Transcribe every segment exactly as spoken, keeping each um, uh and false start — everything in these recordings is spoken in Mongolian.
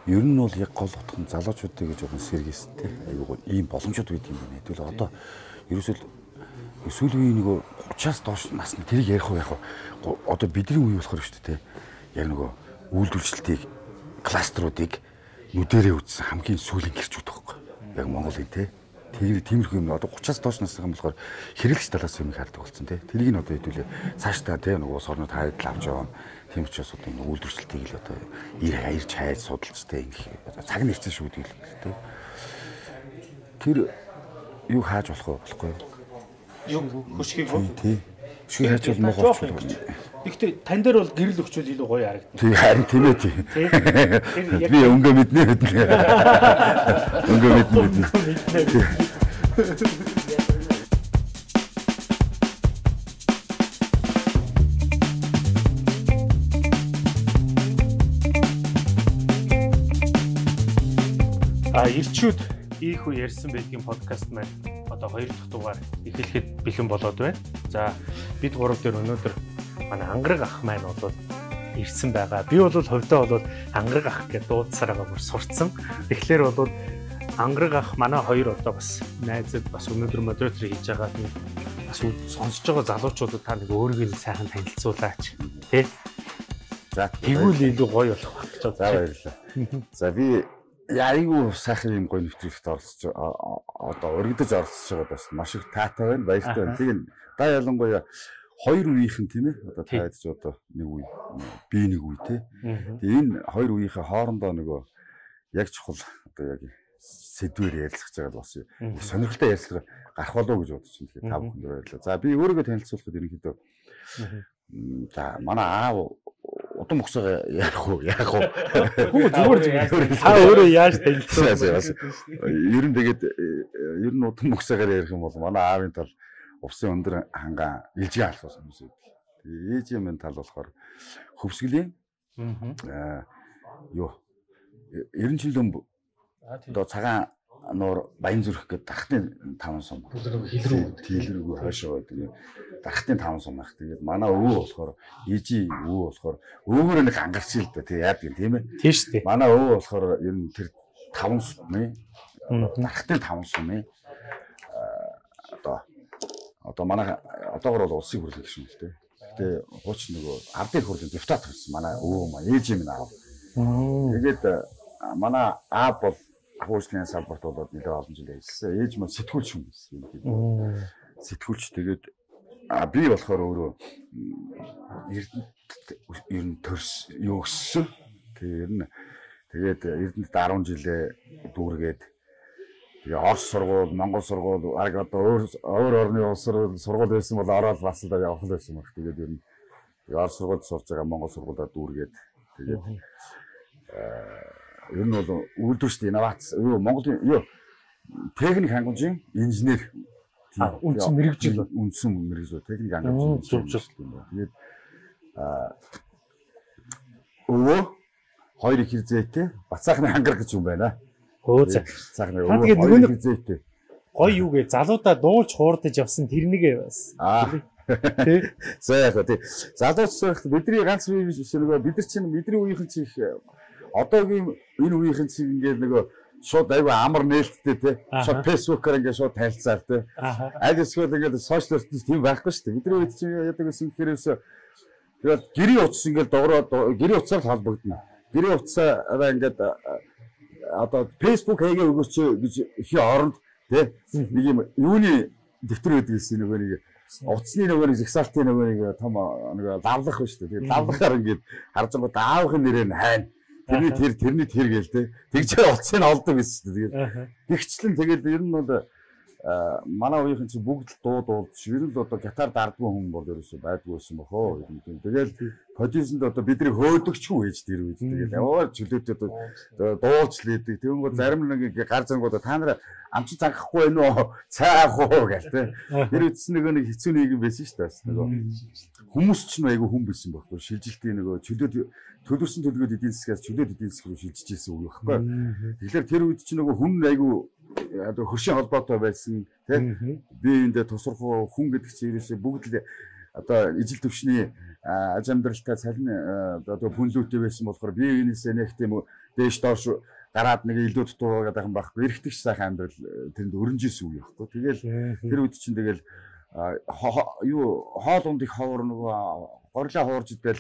Ер нь бол яг гол утга нь залуучуудыг жоохон сэргээстэй. Айгуу ийм боломжууд байт юм байна. Тэгвэл одоо ерөөсөө сүүлийн үеийн нөгөө гучаас доош насны тэрийг ярих уу яах вэ? Одоо бидний үе болохоор шүү дээ. Яг нөгөө үйлдвэрчлэлтийг кластеруудыг нүдэрээ үзсэн хамгийн сүүлийн гэрчүүд байхгүй. Яг Монголын те. Тэр тиймэрхүү юм одоо гучаас доош насны юм болохоор хэрэглэж талаас юм хардаг болсон те. Тэрийг нь одоо хэдүүлээ цааш та те нөгөө сорнууд хайд авч яваа. Тийм учраас одоо энэ үйлдвэрчлэлтийг л одоо ир ирж хайж судалж те ингэх цаг нэрцэн шүү дээ те. Тэр юу хааж болох вэ болохгүй юу? Юу хөшгийг үү? Тий. Хөшгийг хайж бол муу болчихлоо. Гэхдээ тань дээр бол гэрэл өгчүүл илүү гоё харагдана. Тий харин тийм ээ тий. Би өнгө мэднэ мэднэ. Өнгө мэднэ мэднэ. А ирчүүд ийхүү ярьсан байдгийн подкаст маань одоо хоёр дахь дугаар эхлэхэд бэлэн болоод байна. За бид гурав дээр өнөөдөр манай ангараг ах маань бол ирсэн байгаа. Би бол хувьдаа бол ангараг ах гэж дуудсараа бүр сурцсан. Тэгэхээр бол ангараг ах манай хоёр одоо бас найзад бас өнөөдөр модератор хийж байгаа нэг бас сонсож байгаа залуучуудад та нэг өөрийгөө сайхан танилцуулаач. Тэ? За тэгвэл илүү гоё болох байх гэж байна. За баярлалаа. За би Яайгуу сайхан юм гоё нэвтрүүлэгт оролцож одоо өргөдөж оролцож байгаа бас маш их таатай байна. Баяртай байна. Тэгээд та ялангуяа хоёр үеийнхэн тийм ээ. Одоо та ядч одоо нэг үе би нэг үе тий. Тэгээд энэ хоёр үеийнхээ хоорондоо нөгөө яг чухал одоо яг сэдвээр ярилцах гэж байгаа бас сонирхолтой ярилцлага гарах болов гэж бодож байна. Тэгэхээр та бүхэнд баярлалаа. За би өөрийгөө танилцуулахад ерөнхийдөө за манай аав удам мөксөг яах вэ? Яах вэ? Хүү зүгээр та өөрөө яаж танилцсан? Ер нь тэгээд ер нь удам мөксөгээр ярих юм бол манай аавын тал увсын өндөр хангаан илжийн алхас юм шиг. Тэгээд ээжийн тал болохоор хөвсгөлийн аа юу ерөн жилийн одоо цагаан нуур баян зүрх гэдэг дархтын таван сум. Хилрүү хилрүүг хойшоо тэгээд дархтын таван сум ах. Тэгээд манай өвөө болохоор ээжийн өвөө болохоор өвөөр нэг ангарч ил да тий яадаг тийм ээ. Тийм шүү дээ. Манай өвөө болохоор ер нь тэр таван сумын дархтын таван сумын одоо одоо манай одоогор бол улсын хурлын гишүүн л дээ. Гэтэ хууч нөгөө ардын хурлын депутат болсон манай өвөө маань ээжийн минь аав. Тэгээд манай аав бол ахуйчны салбарт болоод нэлээд олон жил ажилласан. Ээж маань сэтгүүлч хүн байсан. Сэтгүүлч тэгээд а би болохоор өөрөө Эрдэнэт ер нь төрс юу өссөн. Тэгээ ер нь тэгээд Эрдэнэт дөрвөн жилээ дүүргээд тэгээ Орос сургууль, Монгол сургууль, арга одоо өөр өөр орны улс сургууль байсан бол ороод бас л явах л байсан баг. Тэгээд ер нь Орос сургуульд сурж байгаа Монгол сургуулиуд дүүргээд тэгээд ер нь бол үйлдвэрчдийн инновац юу Монголын юу техник хангамжийн инженер үндсэн мэрэгжил үндсэн мэрэгжил техник хангамжийн инженер юм байна. Тэгээд аа өвөө хоёр их хэзээтэй бацаахны хангар гэж юм байна. Өө за. Бацаахны өвөө хоёр их хэзээтэй. Гой юу гэ залуудаа дуулж хуурдаж явсан тэрнийгээ бас. Аа тий. За яг тий. Залуучсах бидний ганц бие биш нөгөө бид нар чинь бидний үеийнхэн чинь одоогийн энэ үеийнхэн чинь ингээд нөгөө шууд айгүй амар нээлттэй те шууд фэйсбүүкээр ингээд шууд танилцаар те аль эсвэл ингээд сошиал ертөнц тийм байхгүй шүү дээ. Бидний үед чинь яадаг гэсэн хэрээс тэгээд гэрийн утас ингээд дуурайд гэрийн утасаар холбогдно. Гэрийн утасаараа ингээд одоо фэйсбүүк хийгээ өгөөч гэж ихи оронд те нэг юм юуны дэвтэр байдаг гэсэн нөгөө нэг утасны нөгөө нэг жигсаалтын нөгөө нэг том нөгөө лавлах байна шүү дээ. Тэгээд лавлахаар ингээд харж байгаа аавын нэрээ нь хайна. Тэрний тэр тэрний тэр гээл те. Тэгжээ утсыг нь олдог гэсэн чинь тэгээд тэгчлэн тэгээд ер нь бол манай үеийнхэн чинь бүгд л дуу дуулж ер нь л одоо гитар дардгүй хүн бол ерөөсөй байдгүй байсан бохоо. Тэгээд продюсенд одоо бидний хөөдөгчгүй ээж тэр үед тэгээд яваа чөлөөтэй дуулж лээдэг. Тэгвэл бол зарим нэг гар зангуудаа та нараа амч загахгүй байна уу? Цаах уу гээл те. Тэр үтс нэг нэг хэцүү нийгэм байсан шүү дээ. Нөгөө хүмүүс ч нэг айгүй хүн байсан байхгүй. Шилжилтийн нөгөө чөлөөт төлөвсөн төлөвөд эдийн засгаас чөлөөт эдийн засаг руу шилжиж ирсэн үг байхгүй. Тэгэхээр тэр үед чинь нөгөө хүн айгүй одоо хөршийн холбоотой байсан тийм биеиндээ тусрах хүн гэдэг чинь ерөөсөө бүгд л одоо ижил төвшний аж амьдралтай цалин одоо хүнлүүтэй байсан болохоор бие биенээсээ нэг тийм дээш доош гараад нэг илүү дутуу гэдэг юм байхгүй. Эргэтгэж сайхан амьдрал тэнд өрнжсэн үе байхгүй. Тэгэл тэр үед чинь тэгэл юу хоол унд их ховор нөгөө горлоо хуурж идэл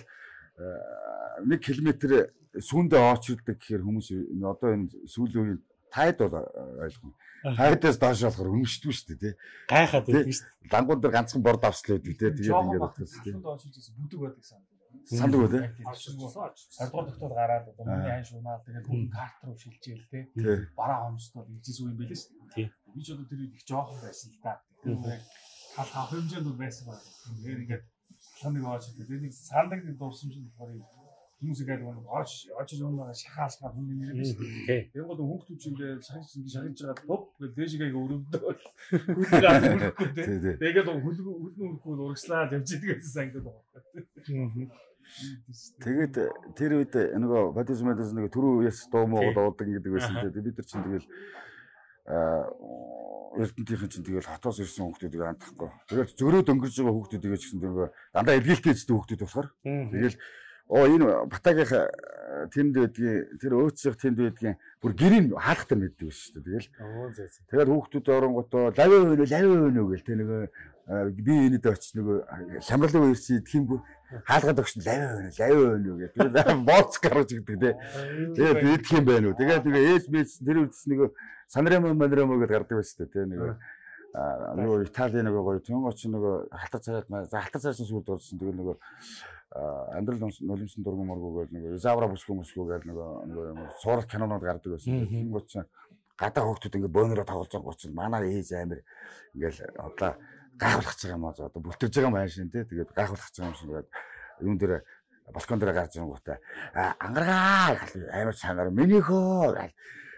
нэг километр сүүндээ очирдаг гэхээр хүмүүс одоо энэ сүүлийн үеийн тайд бол ойлгоно. Тайдаас доош болохоор өмшдгүй шүү дээ тий. Гайхаад байдаг шүү дээ. Лангууд дээр ганцхан бор давслаад тий. Тэгээд ингээд бодчихсон тий. Бүдэг байдаг сан. Сандаг үү тий. Сардгуул доктор гараад одоо миний айн шунаал тэгээд хүн карт руу шилжээл тий. Бараа хомсдод нэгжсэн юм байлээ шүү дээ. Би ч одоо тэр их жоохон байсан л да. Тэр хал хав хэмжээнд бол байсан байна. Тэгээд ингээд санаг ооч тэгээд нэг сандаг нэг дурсамж нь болохоор хүмүүс ингээд нэг ооч ооч юм шахаалгаа хүн нэрээ биш. Тэгээд гол хүүхдүүд чинь ингээд шахаж шахаж байгаа топ гэж дээшгээ өрөвдөө. Хүүхдүүд тий. Тэгээд хөлгөө хөлнөө өрөхгүй урагслаа явж идэг гэсэн ангид байгаа. Тэгээд тэр үед нөгөө бодисмодос нэг түрүү яс дуу муу дуудаг гэдэг байсан тий. Бид нар чинь тэгэл аа эрдэнтийнхэн чинь тэгэл хотоос ирсэн хүүхдүүдийг андахгүй. Тэгэл зөрөөд өнгөрж байгаа хүүхдүүдийг ч гэсэн нөгөө дандаа эдгэлтэй эзтэй хүүхдүүд болохоор. Тэгэл оо энэ Батагийнх тэнд байдгийн тэр өөцсөх тэнд байдгийн бүр гэрийн хаалхтар мэддэг шүү дээ. Тэгэл. Тэгээд хүүхдүүд оронгото лавь өөнө лавь өөнө гэл тэ нөгөө би энэд очиж нөгөө хямралын үерч идэх хаалгаад өгч лавь өөнө лавь өөнө гэл. Тэгээд боц гарч игдэг тэ. Тэгээд идэх юм байна уу. Тэгээд нөгөө ээж мэж тэр үдс нөгөө санремо манремо гэдээ гардаг байсан тэ нөгөө нөгөө Италийн нөгөө гоё тэн оч нөгөө халтар царайд за халтар царайсан сүлд орсон. Тэгээд нөгөө амьдрал нулимсан дургуун моргуу гэл нөгөө Изавра бүсгүй мөсгөө гэл нөгөө нөгөө суурал кинонууд гардаг байсан. Тийм гоч гадаа хөөхтүүд ингээ бөөнөрө тоглож байгаа гоч манай ээж амир ингээл одоо гайхуулах гэж байгаа юм аа одоо бүлтэрж байгаа юм аашин тий. Тэгээд гайхуулах гэж байгаа юм шиг байна. Юун дээр балкон дээр гарч ирэнгүүтээ ангаргаа амир чанаар минийхөө гэл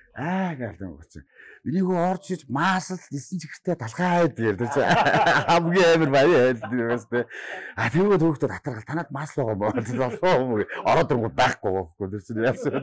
аа гэлэн гоч. Минийхөө орж иж маасал нисэн чигтэй талхаад гэдэг чи хамгийн амир баяа хэлдэгээс тий. А тэгвэл хүүхдүүд хатаргал танад маасал байгаа мó ороод ирэнгүүт байхгүй байхгүй тэр чинь яасан.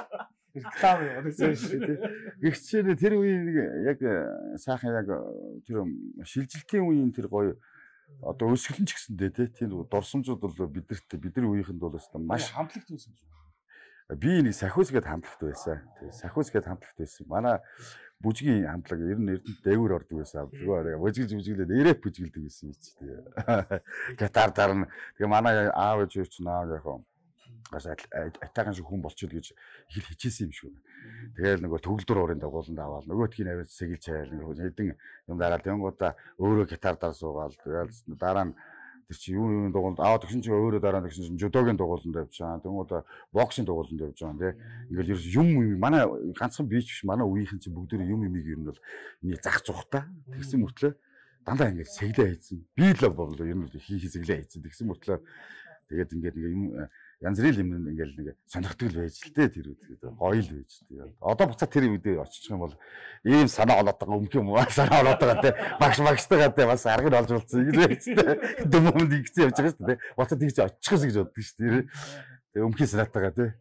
Реклам яваад байсан шүү дээ. Их чинь тэр үеийн нэг яг сайхан яг тэр шилжилтийн үеийн тэр гоё одоо өсгөлн ч гэсэндээ тий тийм дурсамжууд бол бидэрт бидний үеийнхэнд бол маш хамтлагт байсан юм шүү. Би нэг сахиус гээд хамтлагт байсан. Тэгээ сахиус гээд хамтлагт байсан. Манай бүжгийн хамтлаг ер нь эрдэнэт дээгүүр ордог байсан. Зүгээр бүжгэлж бүжгэлээд эрэп бүжгэлдэг байсан юм чи тэгээ. Гитар дарна. Тэгээ манай аав ээж ч наа яг гас атагаан шиг хүн болчихвол гэж хэл хичээсэн юм шиг байна. Тэгээл нөгөө төгөлдөр уурын дагууланд аваад нөгөөтгийн аваад сэгэлж чайл нөгөө хэдэн юм дараад тэнгуудаа өөрөө гитар дар суугаал тэгээл дараа нь тэр чи юу юу дугуулд аа тэгсэн чи өөрөө дараа нь тэгсэн чи жудогийн дугууланд явж байгаа. Тэнгуудаа боксing дугууланд явж байгаа тий. Ингээл ерөөс юм манай ганцхан бич биш манай үеийнхэн чи бүгдөө юм юмыг ер нь бол нэг зах зухтаа тэгсэн мөртлөө дандаа ингээд сэглээ хийсэн. Би л бол ер нь хий сэглээ хийсэн. Тэгсэн мөртлөө тэгээд ингээд нэг юм янз бүрийн юм ингээл нэг сонирхдаг л байж л дээ тэр үед гоё л байж дээ. Одоо буцаа тэр үедээ очих юм бол ийм санаа олоод байгаа өмх юм уу? Санаа олоод байгаа те. Багш багштайгаа те бас арга нь олж болцсон гэж байж дээ. Дөмөнд игцэн явж байгаа шүү дээ. Буцаа тэгж очихс гэж боддог шүү дээ. Тэгээ өмхийн санаатайгаа те.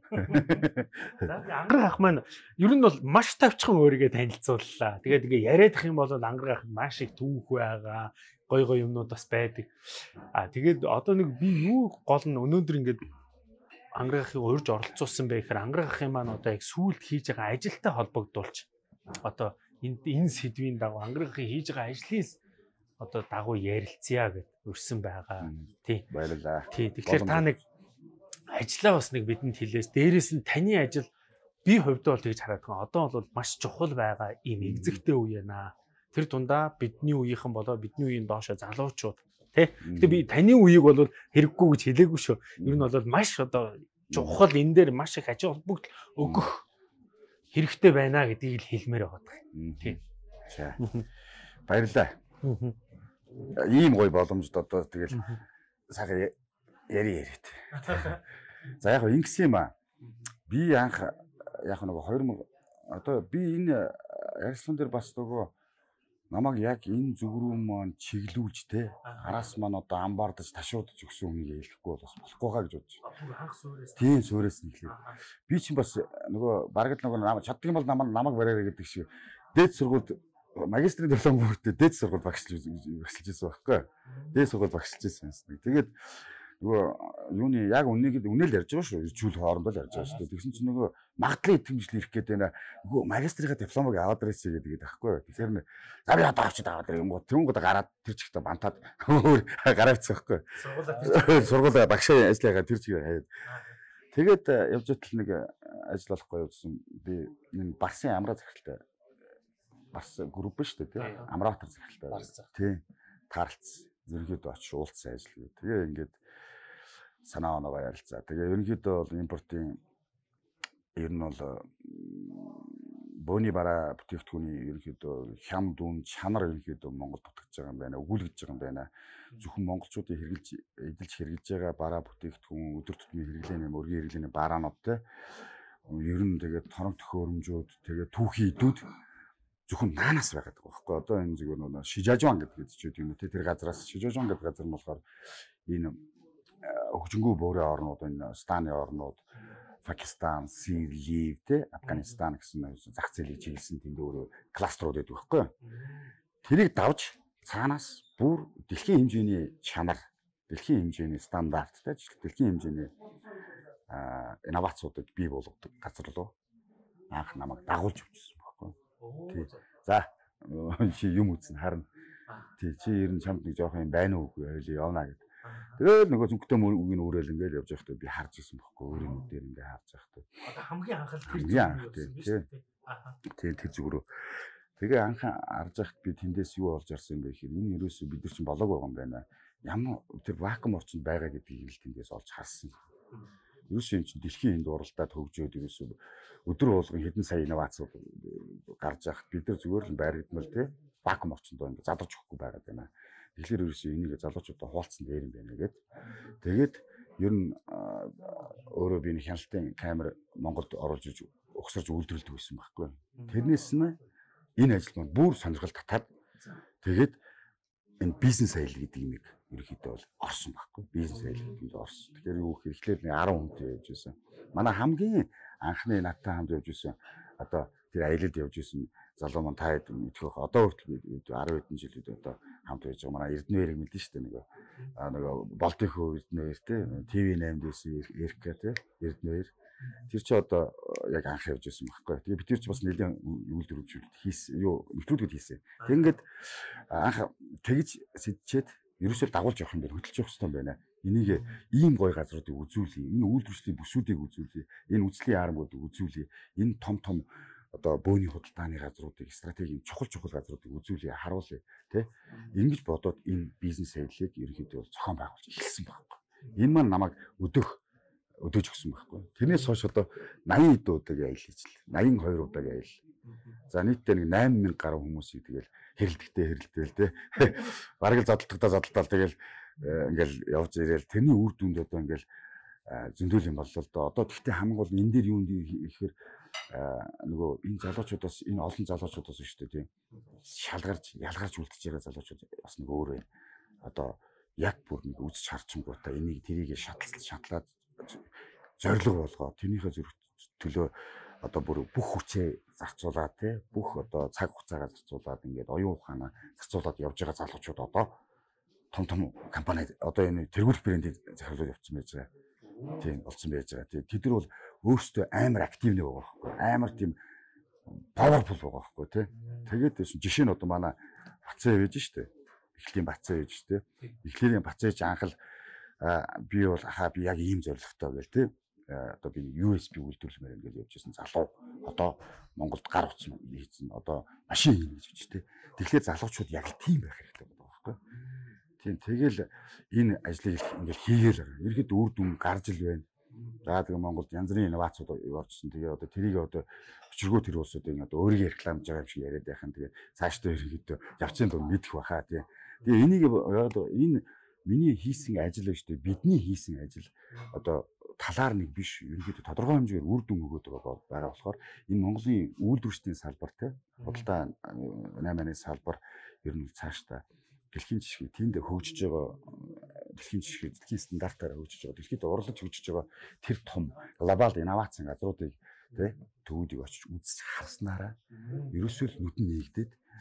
За ангар ах маань ер нь бол маш тавчхан өөрийгөө танилцууллаа. Тэгээ тэгээ яриадах юм бол ангар ах маш их түүх байгаа. Гой гой юмнууд бас байдаг. А тэгээд одоо нэг би юу гол нь өнөөдөр ингээд ангарахыг урьж оролцуулсан бэ гэхээр ангарахын маань одоо яг сүүлд хийж байгаа ажилтай холбогдуулж одоо энэ энэ сэдвийн дагуу ангарахыг хийж байгаа ажлын одоо дагуу ярилцъя гэд өрсөн байгаа. Тий. Баярлалаа. Тий. Тэгэхээр та нэг ажлаа бас нэг бидэнд хэлээс дээрээс нь таны ажил би хувьдаа бол тэгж хараад байгаа. Одоо бол маш чухал байгаа ийм экзэгтэй үе яана. Тэр тундаа бидний үеийнхэн болоо бидний үеийн доошо залуучууд тий. Гэтэ би таны үеийг бол хэрэггүй гэж хэлээгүй шүү. Ер нь бол маш одоо чухал энэ дээр маш их аж холбогдол өгөх хэрэгтэй байна гэдгийг л хэлмээр байгаа. Тий. Баярлалаа. Ийм гоё боломжд одоо тэгэл сайхан яри яриад. За яг ингэсэн юм аа. Би анх яг нэг хоёр мянга одоо би энэ ярилцлан дээр бас нөгөө намайг яг энэ зүг рүү маань чиглүүлж те араас маань одоо амбардаж ташуудж өгсөн үнийг хэлэхгүй бол бас болохгүй хаа гэж бодож байна. Анх суурьс. Тийм суурьс нь хэлээ. Би чинь бас нөгөө бараг л нөгөө чаддаг юм бол намайг намайг бариараа гэдэг шиг дээд сургуульд магистрийн диплом хүртээ дээд сургууль багшлж багшилж байсан байхгүй. Дээд сургууль багшилж байсан. Тэгээд нөгөө юуны яг үннийг үнэл ярьж байгаа шүү. Иржүүл хоорондоо л ярьж байгаа шүү. Тэгсэн чинь нөгөө магадлал итгэмжлэл ирэх гээд байна. Нөгөө магистрийнхаа дипломыг аваад ирээсэй гэдэг байхгүй. Тэгэхээр нэ за би одоо авчид аваад ирээ. Тэнгууд тэнгууд гараад тэр чигтээ бантаад гараавцсан байхгүй. Сургуулаа сургуулаа багшаа ажиллагаа тэр чигээр хаяад. Тэгээд явж байтал нэг ажил болохгүй явуулсан. Би энэ Барсын амраа захиралтай Барс групп шүү дээ тий. Амраатар захиралтай. Тий. Тааралц ерөнхийдөө очиж уулзсан ажил гэдэг. Тэгээ ингээд санаа оноогоо ярилцаа. Тэгээ ерөнхийдөө бол импортын ер нь бол бөөний бараа бүтээгдэхүүний ерөнхийдөө хям дүн чанар ерөнхийдөө Монгол дутгаж байгаа юм байна. Өгүүлгэж байгаа юм байна. Зөвхөн монголчуудын хэрэгжилж эдэлж хэрэгжилж байгаа бараа бүтээгдэхүүн өдөр тутмын хэрэглээний мөргийн хэрэглээний бараануудтай ер нь тэгээд торонт төхөөрөмжүүд тэгээд түүхий идүүд зөвхөн наанаас байгаад байгаа байхгүй. Одоо энэ зүгээр нөө Шижажван гэдэг зүйл юм те тэр газараас Шижажван гэдэг газар нь болохоор энэ хөгжингүү бөөрийн орнууд энэ Станы орнууд Пакистан, Сирия, те Афганистан гэсэн зах зээлийг чиглэсэн тэнд өөрөө кластерууд байдаг байхгүй. Тэрийг давж цаанаас бүр дэлхийн хэмжээний чанар, дэлхийн хэмжээний стандарттай, дэлхийн хэмжээний инновацуудыг бий болгодог газар руу анх намайг дагуулж өгсөн байхгүй. Тий. За чи юм үзэн харна. Тий чи ер нь чамд нэг жоох юм байна уу үгүй ойлоо явна гэдэг. Тэгээд нөгөө зүгтээ үгийн үрэл ингээд явж байхдаа би харж ирсэн байхгүй өөрийн нүдээр ингээд харж байхдаа. Одоо хамгийн анхаарал тэр зүйл юм байсан тийм шүү дээ. Тийм тэр зүг рүү. Тэгээ анх харж байхад би тэндээс юу олж харсан юм бэ гэхээр энэ ерөөсөө бид нар чинь болоог байгаа юм байна. Ямар тэр вакуум орчинд байгаа гэдгийг л тэндээс олж харсан. Ерөөсөө юм чинь дэлхийн энд уралдаад хөгжөөд ерөөсөө өдөр болгон хэдэн сая инновац гарч яхад бид нар зүгээр л байргадмал тий вакуум орчинд ингээд задарч өгөхгүй байгаад байна. Тэгэхээр ерөөсөө энийг залуучуудаа хуваалцсан дээр юм байна гэд. Тэгээд ер нь өөрөө би нэг хяналтын камер Монголд оруулж иж өгсөрж үйлдвэрлэдэг байсан байхгүй. Тэрнээс нь энэ ажил маань бүр сонирхол татаад тэгээд энэ бизнес аял гэдэг юмыг ерөөхдөө бол орсон байхгүй. Бизнес аял гэдэг нь орсон. Тэгэхээр юу хэрэглээр нэг арав хүнтэй явж байсан. Манай хамгийн анхны надтай хамт явж байсан одоо тэр аялалд явж байсан залуу маань та хэд мэдэх вэ? Одоо хүртэл арав хэдэн жилүүд одоо хамт байж байгаа. Манай Эрдэнэвэрийг мэдэн шүү дээ нөгөө нөгөө Болтынхөө Эрдэнэвэр те ТV наймд байсан Эрка те Эрдэнэвэр тэр чи одоо яг анх явж байсан байхгүй. Тэгээ бид тэр чи бас нэлийн үйлдвэрлэлд хийсэн юу нэвтрүүлгүүд хийсэн. Тэг ингээд анх тэгж сэдчихэд ерөөсөө дагуулж явах юм байна. Хөдөлж явах хэрэгтэй юм байна. Энийг ийм гоё газруудыг үзүүлээ. Энэ үйлдвэрлэлийн бүсүүдийг үзүүлээ. Энэ үслийн ярамгуудыг үзүүлээ. Энэ том том одоо бөөний худалдааны газруудыг стратегийн чухал чухал газруудыг үзүүлээ, харуулъя тий. Ингэж бодоод энэ бизнес аяллыг ерөнхийдөө зохион байгуулж эхэлсэн байхгүй. Энэ маань намайг өдөх өдөөж өгсөн байхгүй. Тэрнээс хойш одоо восемьдесят удаагийн аялал хийжлээ. восемьдесят two удаагийн аялал. За нийтдээ нэг eight thousand гаруй хүмүүсийг тэгэл хэрэлдэгтэй хэрэлдээл тий. Бараг л задлалтаа задлалтаа тэгэл ингээл явж ирээл тэрний үр дүнд одоо ингээл зөндөл юм боллоо л доо. Одоо тэгтээ хамгийн гол энэ дээр юу юм гэхээр нөгөө энэ залуучуудаас энэ олон залуучуудаас шүү дээ тийм шалгарч ялгарч үлдчихэж байгаа залуучууд бас нэг өөр байна. Одоо яг бүр нэг үзэж харчингуудаа энийг тэрийг шатлал шатлаад зориг болгоо тэрнийхээ зүрх төлөө одоо бүр бүх хүчээ зарцуулаад тий бүх одоо цаг хугацаагаа зарцуулаад ингээд оюун ухаанаа зарцуулаад явж байгаа залуучууд одоо том том компани одоо энэ тэргүүр брендийг захирлууд явуулсан байж байгаа. Тийм болсон байж байгаа. Тийм тэд нар бол өөрсдөө амар активны байгаа байхгүй. Амар тийм паверфул байгаа байхгүй тий. Тэгээд жишээ нь одоо манай Бацаа явж штэ. Эхлэлийн Бацаа явж штэ. Эхлэлийн Бацаач анхал би бол ахаа би яг ийм зорилготой байл тий. Одоо би ю эс би үйлдвэрлэмээр ингээд явж байсан залуу одоо Монголд гар утсан хийсэн одоо машин хийнэ гэж тий. Тэгэхээр залуучууд яг л тийм байх хэрэгтэй байгаа байхгүй. Тийм тэгэл энэ ажлыг ингээл хийгээл байгаа. Ерхэд үр дүн гарч ил байна. За тэгээ Монголд янз бүрийн инновацууд оржсон. Тэгээ одоо тэрийг одоо өчргөө тэр улсуудыг одоо өөрийгөө рекламж байгаа юм шиг яриад байхын тэгээ цаашдаа ерхэд явцын дунд мэдэх баха тий. Тэгээ энийг энэ миний хийсэн ажил ба штэ бидний хийсэн ажил одоо талаар нэг биш ерөнхийдөө тодорхой хэмжээгээр үр дүн өгöd байгаа болохоор энэ Монголын үйлдвэрчдийн салбар те худалдаа найманы салбар ер нь цаашдаа дэлхийн жишээ тэнд хөгжиж байгаа дэлхийн жишээ дэлхийн стандартаараа хөгжиж байгаа дэлхийд урлаж хөгжиж байгаа тэр том глобал инновацийн газруудыг те төвүүдийг очиж үзэж харснараа ерөөсөө л нүдэн нээгдээд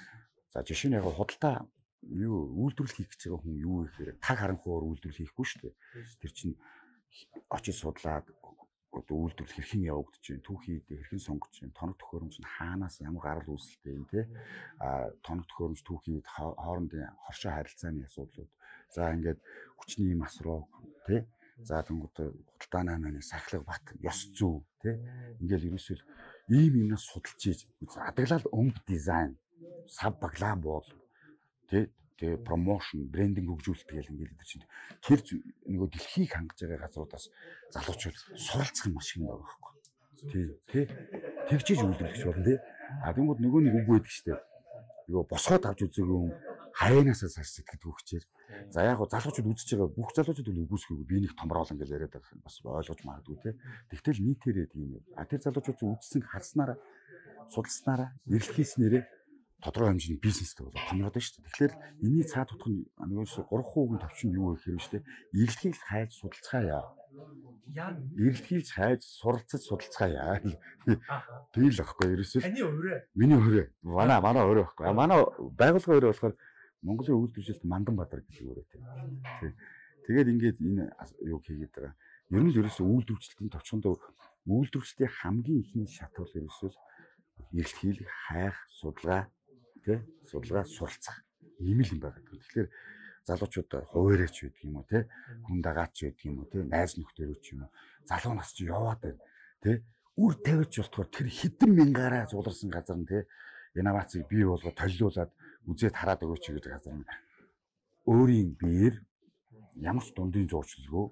За жишээ нь яг худалдаа юу үйлдвэрлэл хийх гэж байгаа хүн юу гэхээр таг харанхуугаар үйлдвэрлэл хийхгүй шүү дээ. Тэр чинь очиж судлаад одоо үйлдвэрлэл хэрхэн явагдаж байна, түүхийд хэрхэн сонгож байна, тоног төхөөрөмж нь хаанаас ямар гарал үүсэлтэй юм те. А тоног төхөөрөмж түүхийд хоорондын хоршоо харилцааны асуудлууд. За ингээд хүчний юм асруу те. За тэнгууд худалдааны маань сахилга бат, ёс зүй те. Ингээл ерөөсөө ийм юмнаас судалж ийж адаглал өнгө дизайн, сав баглаа бол те. Тэгээ промошн, брендинг хөгжүүлэлт гэл ингээд идэв чинь тэр нөгөө дэлхийг хангаж байгаа газруудаас залуучууд суралцах юм маш их байгаа байхгүй. Тий, тий. Тэгжиж үйлдвэрлэж болно тий. А тэнгууд нөгөө нэг үг байдаг штеп. Нөгөө босгоод авч үзээгүй юм хаянаасаа сарс сэтгэд хөвчээр. За яг гоо залуучууд үзэж байгаа бүх залуучууд бол үгүйсэхгүй би нэг томроол ингээд яриад байгаа юм бас ойлгож магадгүй тий. Тэгтэл нийтээрээ тийм юм. А тэр залуучууд үзсэн харснараа судалснараа эрэлхийснээрээ тодорхой хэмжээний бизнестэй болоод томроод байна шүү дээ. Тэгэхээр энэний цаад утга нь нэгөөс гурван хувийн төвчин юу гэх юм шүү дээ. Эрэлхийлж хайж судалцгаая. Яа. Эрэлхийлж хайж суралцаж судалцгаая. Тийм л аахгүй ерөөсөө. Таны өөрөө. Миний өөрөө. Манай манай өөрөө аахгүй. Манай байгууллага өөрөө болохоор Монголын үйлдвэржилт Мандан Бадар гэдэг өөрөө тийм. Тэгээд ингээд энэ юу хийгээд байгаа. Ер нь л ерөөсөө үйлдвэржилтийн төвчөнд үйлдвэрчлэлтийн хамгийн ихний шат бол ерөөсөө эрэлхийлэх, хайх, судалгаа тэ судалгаа суралцах ийм л юм байна. Тэгэхээр залуучууд хуваарьч байдаг юм уу те хүн дагаач байдаг юм уу те найз нөхдөөрөө ч юм уу залуу нас чи яваад байна те үр тавьж болтгоор тэр хитэн мянгаараа зуларсан газар нь те инновацийг бий болгоод толиулаад үзээд хараад өгөөч гэдэг газар нь өөрийн биеэр ямар ч дундын зурчилгүй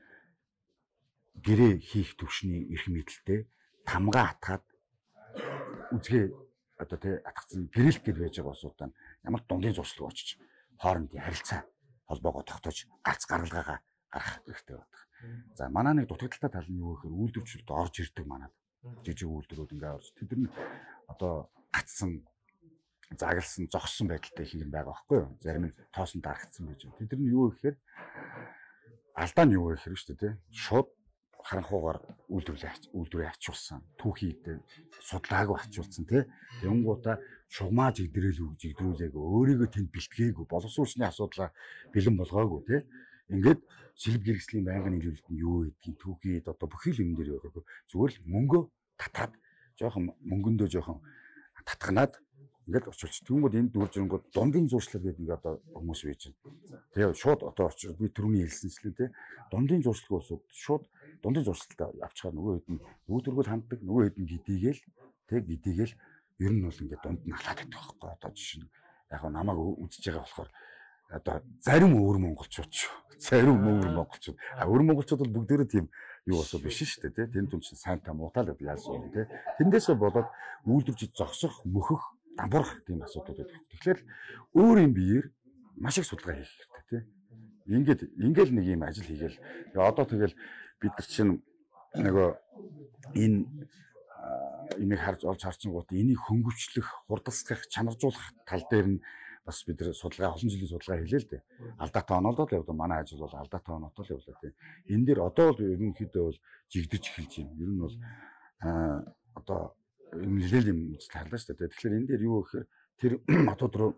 гэрээ хийх төвшний эрх мэдэлтэй тамгаа атгаад үзгээ одоо тий атгацсан гэрэлт гэж байж байгаа усуудаа ямар дундын зуршлаг очиж хоорондын харилцаа холбоогоо тогтоож гац гаргалгаагаа гаргах хэрэгтэй байдаг. За манай нэг дутагдaltaй тал нь юу гэхээр үйлдвэрчүүд орж ирдэг манад. Жижиг үйлдвэрүүд ингээ орж тэд нар одоо гацсан загалсан зогссон байдалтай их юм байгаа байхгүй юу? Зарим нь тоосон дарагдсан байж байгаа. Тэд нар юу гэхээр алдаа нь юу гэхээр шүү дээ тий шууд харанхуугаар үйлдвэрлэл үйлдвэрээ ачуулсан түүхийд судлаагүй ачуулсан тий тэнгуудаа шугамаа жигдрэл жигдрүүлээг өөрийгөө тэнд бэлтгээгүй боловсруучны асуудлаа бэлэн болгоогүй тий ингээд шилб гэрэгслийн байнгын нийлүүлэлт нь юу гэдгийг түүхийд одоо бүхий л юм дээр байгаагүй зүгээр л мөнгөө татаад жоохон мөнгөндөө жоохон татганаад ингээд очилч тэнгууд энд дүүржингууд дундын зуршлаг гэдэг нэг одоо хүмүүс байж байна. Тэгээ шууд одоо очиж би түрүүний хэлсэнчлээ тий дундын зуршлаг усууд шууд дундын зуршилтаа авчихаар нөгөө хэд нь нөгөө төргөл ханддаг нөгөө хэд нь гидийгээл тэг гидийгээл ер нь бол ингээд дунд нь халаад байдаг байхгүй одоо жишээ нь яг намайг үзэж байгаа болохоор одоо зарим өвөр монголчууд ч зарим өвөр монголчууд а өвөр монголчууд бол бүгдээрээ тийм юу болсоо биш шүү дээ тий тэнд түн чинь сайн та муутаа л яасан тий тэндээсээ болоод үйлдвэрч зогсох мөхөх дампуурах тийм асуудал байдаг. Тэгэхээр өөрийн биеэр маш их судалгаа хийх хэрэгтэй тий ингээд ингээл нэг юм ажил хийгээл одоо тэгэл бид нар чинь нөгөө энэ имийг харж олж харчингууд энийг хөнгөвчлөх, хурдасгах, чанаржуулах тал дээр нь бас бид нар судалгаа олон жилийн судалгаа хийлээ л дээ. Алдаатай онолдол явдаг. Манай ажил бол алдаатай онолдол явлаа тийм. Энэ дээр одоо бол ерөнхийдөө бол жигдэж эхэлж байна. Ер нь бол одоо энэ нэлээд юм тарлаа шүү дээ. Тэгэхээр энэ дээр юу гэхээр тэр хотод руу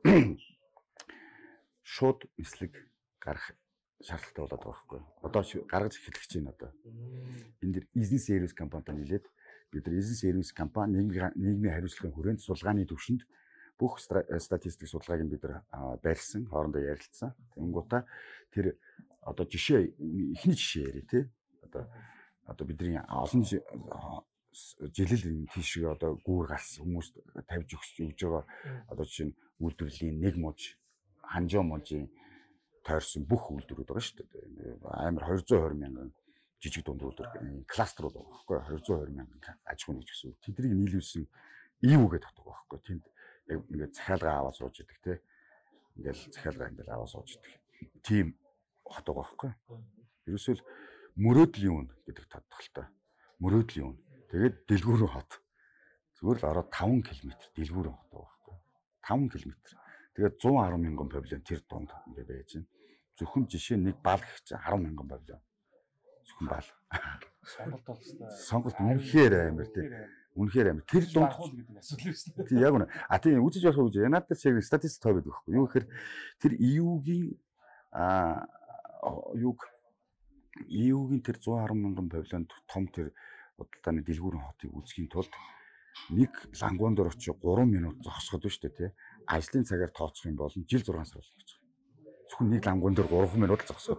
шууд нислэг гарах шаардлагатай болоод байгаа байхгүй. Одоо гаргаж эхлэх чинь одоо. Энд дэр эзэн сервис компанитай нийлээд бид нар эзэн сервис компани нийгмийн хариуцлагын хүрээнд судалгааны төвшөнд бүх статистик судалгааг бид нар барьсан, хоорондоо ярилцсан. Тэнгуудаа тэр одоо жишээ эхний жишээ ярив тий. Одоо одоо бидний олон жилэл тийш одоо гүүр гарс хүмүүст тавьж өгч байгаа одоо жишээ нь үйлдвэрлэлийн нэг муж, ханжоо мужийн тойрсон бүх үйлдвэрүүд байгаа шүү дээ. Амар хоёр зуун хорин мянган жижиг дунд үйлдвэр кластерууд байгаа байхгүй хоёр зуун хорин мянган аж ахуйн нэгж гэсэн. Тэднийг нийлүүлсэн ий үгээд татдаг байхгүй. Тэнд яг ингээд захиалга аваад сууж идэг те. Ингээл захиалга ингээл аваад сууж идэг. Тим хот байгаа байхгүй. Ерөөсөө мөрөөдлийн үн гэдэг тодтолтой. Мөрөөдлийн үн. Тэгээд дэлгүүрэн хот. Зүгээр л ороод таван километр дэлгүүрэн хот байгаа байхгүй. таван километр. Тэгээд зуун арван мянган павильон тэр дунд ингээд байж байна. Зөвхөн жишээ нэг бал гэх чинь арван мянган павильон. Зөвхөн бал. Сонголт бол сонголт үнэхээр амар тий. Үнэхээр амар тэр дунд гэдэг асуудал шүү дээ. Тий яг үнэ. А тийм үзэж болох үү? Надад шиг статистик тоо байдаг байхгүй юу? Гэхээр тэр и ю-гийн а юг и ю-гийн тэр one hundred мянган павильонд том тэр худалдааны дэлгүүрийн хотыг үзхийн тулд нэг лангуун дээр очиж three минут зогсоход байна шүү дээ, тий. Ажлын цагаар тооцох юм бол жил six сар болно гэж. Зөвхөн нэг лангуун дээр three минут зогсоход.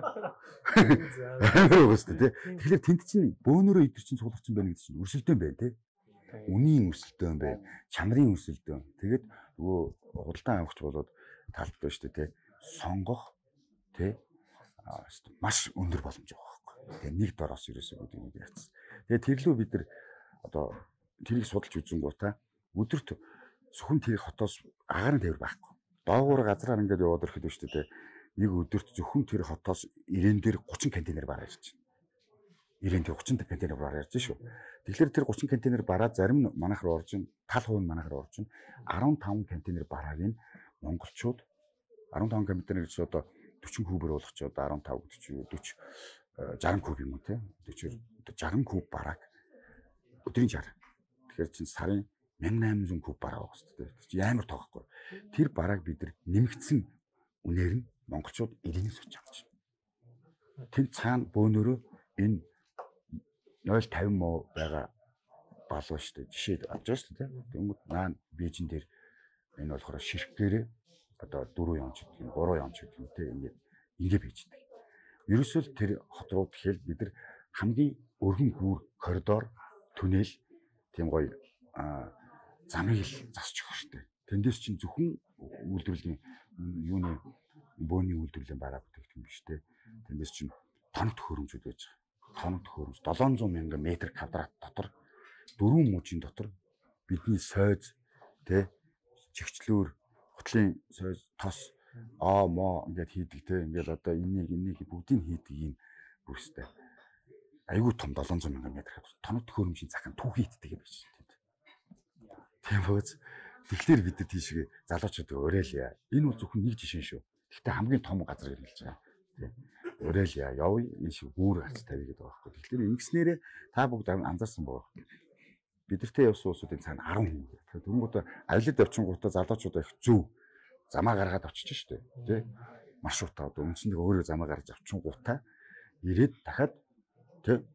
Амар үстэй тий. Тэгэхээр тэнд чинь бөөнөрөө идэр чинь суулгацсан байна гэдэг чинь өрсөлдөөн байна тий. Үнийн өрсөлдөөн байна, чанарын өрсөлдөөн. Тэгээд нөгөө худалдан авахч болоод талбай шүү дээ тий. Сонгох тий маш өндөр боломж байгаа байхгүй. Тэгээ нэг дороос ерөөсөө гэдэг юм яац. Тэгээ тэрлүү бид нар одоо тэрийг судалж үзэнгүүтээ өдөрт зөвхөн тэр хотоос агарын тээвэр байхгүй. Доогуур газраар ингээд яваад ирэхэд шүү дээ. Нэг өдөрт зөвхөн тэр хотоос ирээн дээр thirty контейнер бараа ирж байна. Ирээн дээр thirty контейнер бараа ирж шүү. Тэгэхээр тэр thirty контейнер бараад зарим нь манайхаар орж ин, тал хувь нь манайхаар орж ин, fifteen контейнер барааг нь монголчууд fifteen контейнер гэж одоо forty кубээр болгочоод fifteen forty sixty куб юм уу те forty sixty куб барааг өдрийн sixty. Тэгэхээр чинь сарын eighteen hundred куб бараа байгаа шүү дээ. Тэр чинь амар тоохгүй. Тэр барааг бид нар нэмэгдсэн үнээр нь монголчууд илэнээс очиж авч байна. Тэнд цаана бөөнөрөө энэ zero fifty муу байгаа балуу шүү дээ. Жишээд авч байгаа шүү дээ. Тэнгүүд наа Бээжин дээр энэ болохоор ширхгээрээ одоо four явж гэдэг юм, three явж гэдэг юм те ингээд ингэ бийждэг. Ерөөсөө тэр хот руу тэгэхээр бид нар хамгийн өргөн гүүр коридор, түнэл тийм гоё замыг л засч өгөх шүү дээ. Тэндээс чинь зөвхөн үйлдвэрлэлийн юуны бөөний үйлдвэрлэлийн бараа бүтээгдэхүүн биш те. Тэндээс чинь тоног төхөөрөмжүүд байж байгаа. Тоног төхөөрөмж seven hundred мянган метр квадрат дотор дөрвөн мужийн дотор бидний сойз те чигчлөөр хутлын сойз тос аа мо ингээд хийдэг те ингээд одоо энийг энийг бүгдийг хийдэг юм бүрстэй. Айгуу том seven hundred мянган метр квадрат тоног төхөөрөмжийн захын түүх хийдэг юм биш тийм. Тийм бөөц. Тэгэхээр бид нар тийшээ залуучууд өрөөлье. Энэ бол зөвхөн нэг жишээ шүү. Гэхдээ хамгийн том газар хэрэглэж байгаа. Тийм. Өрөөлье. Явъя. Энэ шиг гүүр гарц тавья гэдэг байгаа байхгүй. Тэгэхээр ингэснээрээ та бүгд анзаарсан байгаа. Бидэртэй явсан улсуудын цаана ten хүн. Тэнгүүд аялалд явчихгуудаа залуучуудаа их зөв замаа гаргаад очиж штэ. Тэ. Маршрутаа одоо үндсэндээ өөрөө замаа гаргаж авчихгуудаа ирээд дахиад тэ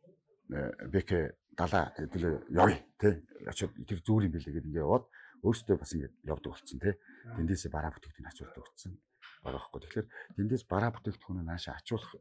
бэкэ далаа хэдүүлээ явъя. Тэ. Очоод тэр зүгээр юм билээ гэдэг ингээд яваад өөртөө бас ингэ явдаг болсон тий. Тэндээсээ бараа бүтээгдэхүүн ачуулдаг болсон байгаа байхгүй. Тэгэхээр тэндээс бараа бүтээгдэхүүнээ наашаа ачуулах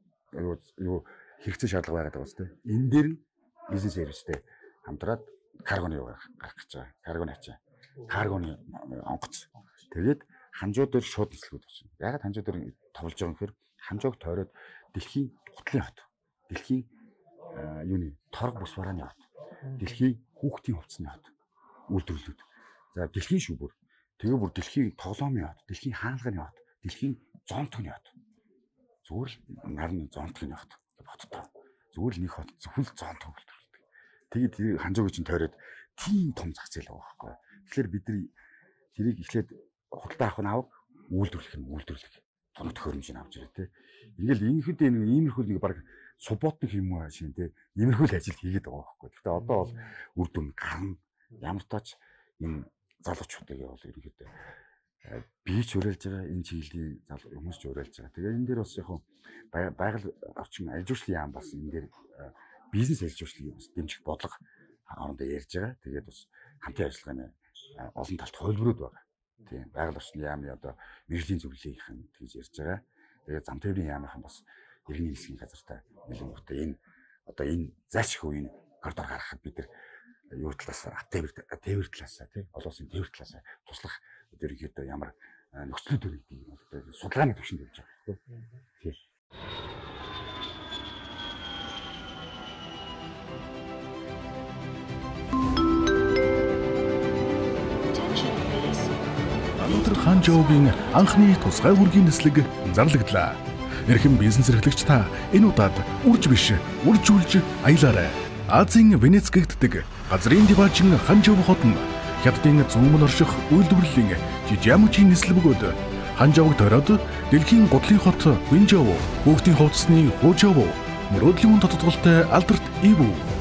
юу хэрэгцээ шаардлага байгаад байгаа бас тий. Энэ дээр нь бизнес сервистэй хамтраад каргоны юу гарах гэж байгаа. Каргоны ачаа. Каргоны онгоц. Тэгээд ханжуу дээр шууд нислэгүүд очно. Ягаад ханжуу дээр товлж байгаа юм гэхээр ханжууг тойроод дэлхийн гутлын хот. Дэлхийн юуны торг бус барааны хот. Дэлхийн хүүхдийн хувцсны хот. Үйлдвэрлэлүүд. За дэлхийн шүүбөр. Тэгээ бүр дэлхийн тоглоомын хот, дэлхийн хаалганы хот, дэлхийн зонтгоны хот. Зүгээр л нарны зонтгоны хот бодтоо. Зүгээр л нэг хот зөвхөн зонтог үйлдвэрлэдэг. Тэгээд ханжууг чинь тойроод тийм том зах зээл байгаа байхгүй. Тэгэхээр бид нар тэрийг эхлээд худалдаа авах нь авах, үйлдвэрлэх нь үйлдвэрлэх. Тоног төхөөрөмжийг авч ирээ те. Ингээл иймэрхүү нэг иймэрхүү нэг баг суботник юм аа шин те. Иймэрхүү л ажил хийгээд байгаа байхгүй. Гэхдээ одоо бол үр дүн гарна. Ямар тач энэ залуучуудыг бол ерөнхийдөө бие ч уриалж байгаа энэ чиглэлийн залуу хүмүүс ч уриалж байгаа. Тэгээ энэ дээр бас яг байгаль орчин аж үйлчлэлийн яам бас энэ дээр бизнес аж үйлчлэгийг бас дэмжих бодлого хоорондоо ярьж байгаа. Тэгээд бас хамтын ажиллагааны олон талт хөлбөрүүд байгаа. Тийм байгаль орчны яамны одоо мэргэжлийн зөвлөлийнхэн тэгж ярьж байгаа. Тэгээд зам тээврийн яамынхан бас иргэний хэлсгийн газартай нэлээд муутай энэ одоо энэ зайлшгүй үеийн коридор гаргахад бид нар юу талаас тээвэр тээвэр талаас тий олон улсын тээвэр талаас туслах ерөнхийдөө ямар нөхцөл төрөлдгийг юм одоо судалгааны түвшинд явж байгаа тий. Өнөөдөр Ханжуугийн анхны тусгай хүргийн нислэг зарлагдлаа. Эрхэм бизнес эрхлэгч та энэ удаад үрж биш, үржүүлж аялаарай. Азийн Венец гэгддэг газрын диваачин Ханжуу хот нь хятадын зүүмэн орших үйлдвэрлэлийн жижигмжийн нислэг бөгөөд Ханжууг тойроод дэлхийн гутлын хот Винжоу, хүүхдийн хувцсны Хуужоу, мөрөөдлийн хүн тодтголтой алдарт Иву,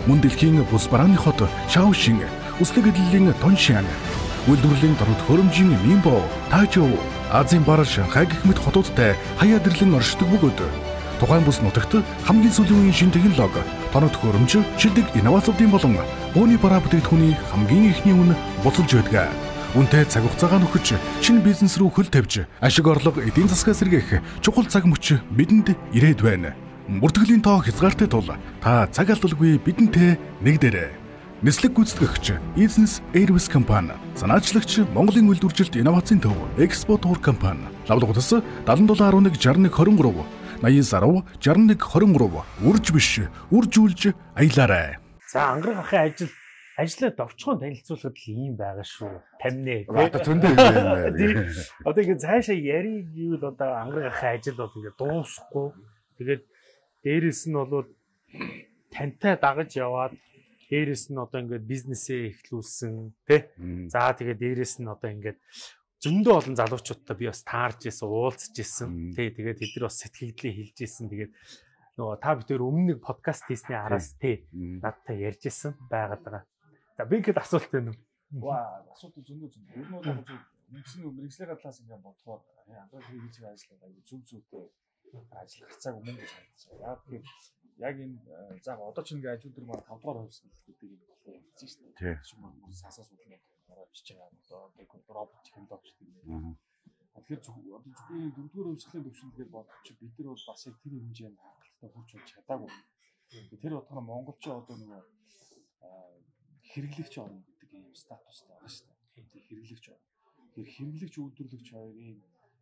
Мөн дэлхийн бус барааны хот Шаошин, үслэг эдлэлийн Тоншан, үйлдвэрлэлийн дорд хөрөмжийн Нимбо, Тайчжоу, Азийн бар Шанхай гэх мэт хотуудтай хаяа дэрлэн оршдог бөгөөд тухайн бус нутагт хамгийн сүүлийн үеийн шин технологи, тоног хөрөмж, шилдэг инновацуудын болон бууны бараа бүтээгдэхүүний хамгийн ихний үн буцалж байдаг. Үнэтэй цаг хугацаагаа нөхөж шинэ бизнес рүү хөл тавьж ашиг орлого эдийн засгаас сэргээх чухал цаг мөч бидэнд ирээд байна. Бүртгэлийн тоо хязгаартай тул та цаг алдалгүй бидэнтэй нэгдээрэй. Нислэг гүйцэтгэгч Business Airways компани, санаачлагч Монголын үйлдвэржилт инновацийн төв Expo Tour компани. Лавлгуудас седем дулаан арван нэг шестнад двадцать три, наян сарав шестнад нэг двадцать три, үрж биш, үржүүлж аялаарай. За ангар ахын ажил ажлаа довчхон танилцуулахад л ийм байгаа шүү. Тамнэ. Одоо зөндөө юм байна. Одоо ингэ цаашаа яриг гэвэл одоо ангар ахын ажил бол ингэ дуусахгүй. Тэгээд дээрэс нь бол тантай дагаж яваад дээрэс нь одоо ингээд бизнесээ эхлүүлсэн тий. За тэгээд дээрэс нь одоо ингээд зөндөө олон залуучуудтай би бас таарж исэн, уулзж исэн. Тий тэгээд тэд нар бас сэтгэгдлээ хэлж исэн. Тэгээд нөгөө та бүхэн өмнө нэг подкаст хийсний араас тий надтай ярьж исэн байгаад байгаа. За би ихэд асуулт байна уу? Ваа, асуулт зөндөө зөндөө. Ер нь бол нэгсэн мэрэгжлийн талаас ингээд бодохоор ангар хийж байгаа ажлаа аюу зүг зүйтэй ажил гарцааг өмнө гэж харагдсан. Яг тэгэхээр яг энэ за одоо ч ингээ ажил дээр маань тавд дугаар хувьсгал гэдэг юм болоо хэлсэн шүү дээ. Шимэн бүр сасаас үүднээ орж байгаа одоо нэг робот технологи гэдэг юм. Тэгэхээр одоо зөвхөн дөрөвдүгээр хувьсгалын төвшинлэгээр бодчих бид нар бол бас яг тэр хэмжээнд хангалттай хүрч болж чадаагүй. Тэр утгаараа монголчууд одоо нөгөө хэрэглэгч орн гэдэг юм статустай байгаа шүү дээ. Тэр хэрэглэгч орн. Тэр хэрэглэгч үйлдвэрлэгч хоёрын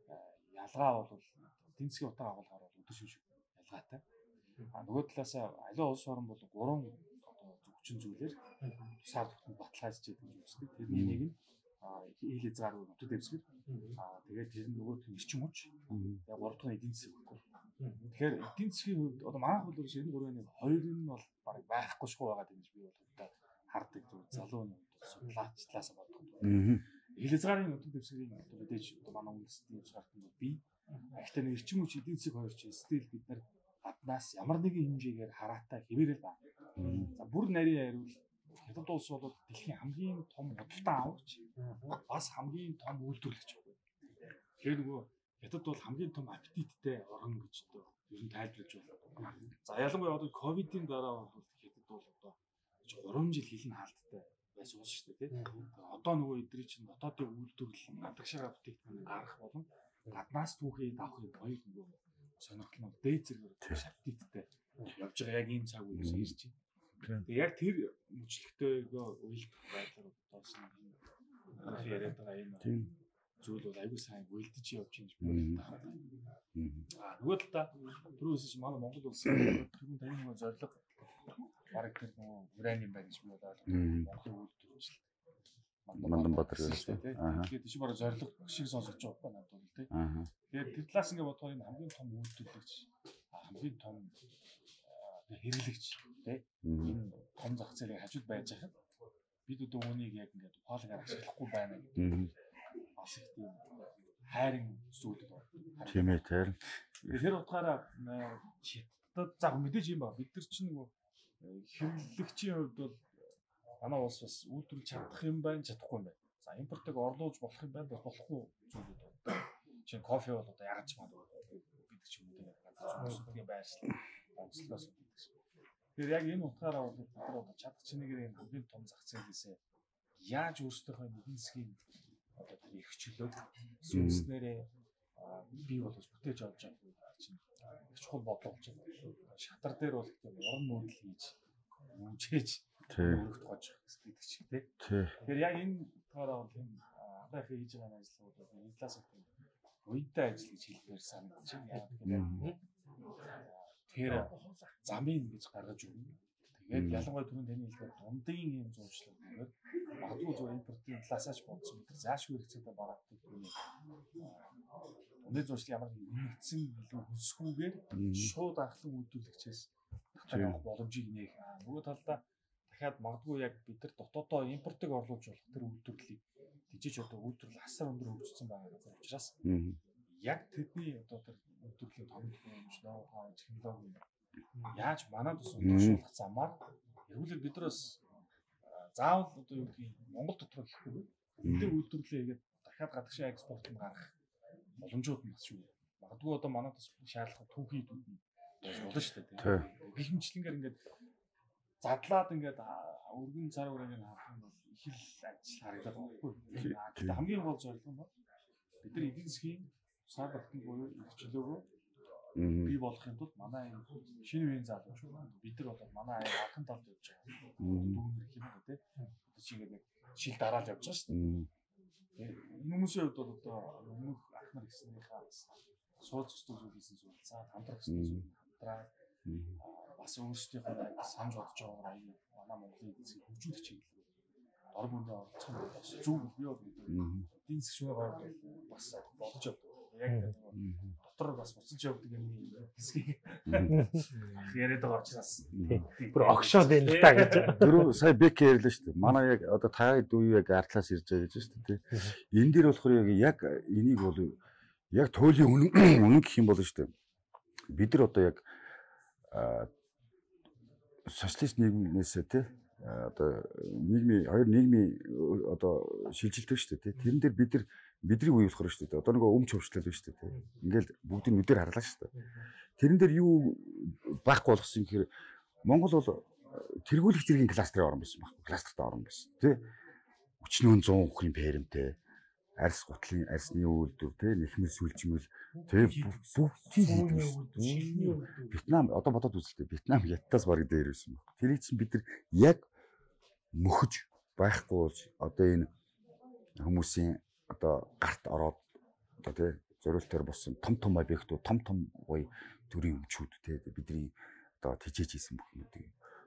ялгаа бол эдийн засгийн утга агуулгаар бол өдөр шүш ялгаатай. А нөгөө талаас аливаа улс орн бол гурван одоо зөвчин зүйлээр тусаар төгтөнд баталгаажж байгаа юм шиг. Тэрний нэг нь ил хязгааргүй нутаг дэвсгэр. А тэгээд тэр нь нөгөө эрчим хүч. Яг гурав дахь нь эдийн засаг байхгүй. Тэгэхээр эдийн засгийн хувьд одоо манайх бол ерөнхийдөө гурван нэг хоёр нь бол бараг байхгүй шгүй байгаа гэж би бол одоо хардаг зөв залуу нь судлаач талаас нь боддог. Ил хязгаарын нутаг дэвсгэрийн одоо мэдээж одоо манай үндэстний шаардсан бол би гэхдээ нэг эрчим хүч эдийн засаг хоёр ч стил бид нар гаднаас ямар нэгэн хэмжээгээр хараатай хэвээрэл байна. За бүр нарийн хариул хятад улс бол дэлхийн хамгийн том худалдан авагч бас хамгийн том үйлдвэрлэгч. Тэгэхээр нөгөө хятад бол хамгийн том аппетиттэй орн гэж одоо ер нь тайлбарлаж байна. За ялангуяа одоо ковидын дараа бол хятад бол одоо гурван жил хилэн хаалттай байсан улс шүү дээ тийм. Одоо нөгөө эдгээр чинь дотоодын үйлдвэрлэл гадагшаа бүтээгдэхүүн гаргах болон гаднаас түүхий авахын хоёр нөгөө сонирхол нь дээд зэрэг шаптиттэй явж байгаа яг ийм цаг үеэс ирж байна. Тэгээ яг тэр мөчлөгтэйгөө уйлдах байдлаар бодсон энэ яриад байгаа энэ зүйл бол аюул сайн уйлдэж явж байгаа юм шиг байна. Аа нөгөө талаа түрүүс чи манай Монгол улс түрүүн таны нөгөө зорилго бараг тэр нөгөө уран юм байна гэж би бодоод Монголын үйлдвэрлэл Манданбаатар гэсэн тийм. Тэгээд тийш бараг зорилго шиг сонсож байгаа надад бол тийм. Тэгээд тэр талаас ингээд бодохоор энэ хамгийн том үйлдвэрлэгч хамгийн том хэрэглэгч тийм. Энэ том зах зээлийн хажууд байж хахад бид одоо үүнийг яг ингээд хоолойгоор ашиглахгүй байна гэдэг. Бас их тийм хайрын зүйл байна. Тийм ээ тэр. Тэр утгаараа хятад за мэдээж юм ба бид нар чинь нөгөө хэрэглэгчийн хувьд бол манай улс бас үйлдвэрлэж чадах юм байна, чадахгүй юм байна. За импортыг орлуулж болох юм байна, болохгүй зүйлүүд байна. Жишээ нь кофе бол одоо яаж магадгүй бид ч юм уу газар зүйн байршил онцлогоос үүддэг шиг. Тэгэхээр яг энэ утгаараа бол бид нар одоо чадах чинээгээр энэ хамгийн том зах зээлээсээ яаж өөрсдийнхөө эдийн засгийн одоо тэр их чөлөөг сүнснээрээ бий болгож бүтээж авч байгаа чинь чухал бодлого болж байна. Шатар дээр бол тийм уран мөдөл хийж үнжээж өөрөгт гож гэдэг шиг тийм. Тэгэхээр яг энэ утгаараа бол энэ анхаа хийж байгаа ажлууд бол энэ талаас нь уйдтай ажил гэж хэлбэр санагдаж байна. Яг тэгэхээр замын гэж гаргаж өгнө. Тэгээд ялангуяа түрүүн таны хэлдэг дундын юм зуршлаг гэдэг магадгүй зөв импортын талаасаач бодсон бид заашгүй хэрэгцээтэй бараадаг юм. Өнөө зуршлаг ямар нэгдсэн илүү хөсгүүгээр шууд анхлан үйлдвэрлэгчээс татах явах боломжийг нээх. Нөгөө талдаа дахиад магадгүй яг бид нар дотоодоо импортыг орлуулж болох тэр үйлдвэрлэлийг тийч одоо үйлдвэрлэл асар өндөр хөгжсөн байгаа учраас яг тэдний одоо тэр үйлдвэрлэлийн том хэмжээ ноу-хау технологи яаж манад ус удирдах замаар Тэгвэл бид нар бас заавал одоо юу гэдгийг Монгол дотор гэхгүй эдгээр үйлдвэрлэлээ хийгээд дахиад гадагшаа экспорт нь гарах боломжууд нь бас шүү. Магадгүй одоо манай тус шаардлагатай түүхий дүүд нь болно шүү дээ. Гэх мэтлэнгээр ингээд задлаад ингээд өргөн цар үрийг нь харах нь бол их л ажил харагдаад байгаа байхгүй. Тэгээд хамгийн гол зорилго нь бид нар эдийн засгийн сар батны буюу эрхчлөөгөө бий болохын тулд манай шинэ үеийн залуучууд бид нар бол манай алхам талд явж байгаа. Дүүнэр юм уу те. Одоо чигээд яг шил дараал явж байгаа шүү дээ. Энэ хүмүүсийн хувьд бол одоо өмнөх ах нар гэснийхээ сууц зүстүүл хийсэн зүйлсаа хамтрах гэсэн хамтраа бас өөрсдийнхөө санаж бодож байгаа юм манай Монголын эзэн хөгжүүлэх чиглэл дор бүндээ оролцох нь бас зөв бий бол эдийн засгийн шугамар бас болж явдаг. Яг дотор бас буцаж явдаг юм хэсгийг яриад байгаа учраас бүр огшоо байна л та гэж. Дөрөв сая бек ярьлаа шүү дээ. Манай яг одоо та дүү яг артлаас ирж байгаа гэж шүү дээ. Энэ дээр болохоор яг энийг бол яг туйлын үнэн үнэн гэх юм бол шүү дээ. Бид нар одоо яг социалист нийгмээс те одоо нийгмийн хоёр нийгмийн одоо шилжилдэг шүү дээ. Тэрэн дээр бид нар бидний үе болохоор шүү дээ. Одоо нэг өмч хөвчлөл байна шүү дээ. Ингээл бүгдийг нүдээр харлаа шүү дээ. Тэрэн дээр юу байхгүй болгосон юм гэхээр Монгол бол тэргүүлэх зэргийн кластерын орн байсан байхгүй. Кластертай орн байсан тий. Өчнөө зуун хүхийн пэрэмтэй арьс гутлын арьсны үйлдвэр тий нэхмэл сүлжмэл тий бүгдийг Вьетнам одоо бодоод үзэлтэй Вьетнам ядтаас бараг дээр байсан баг. Тэрийг чинь бид нар яг мөхөж байхгүй одоо энэ хүмүүсийн одоо гарт ороод одоо тий зориултаар болсон том том объектууд том том гоё төрийн өмчүүд тий бидний одоо тижээж хийсэн бүхнүүдийг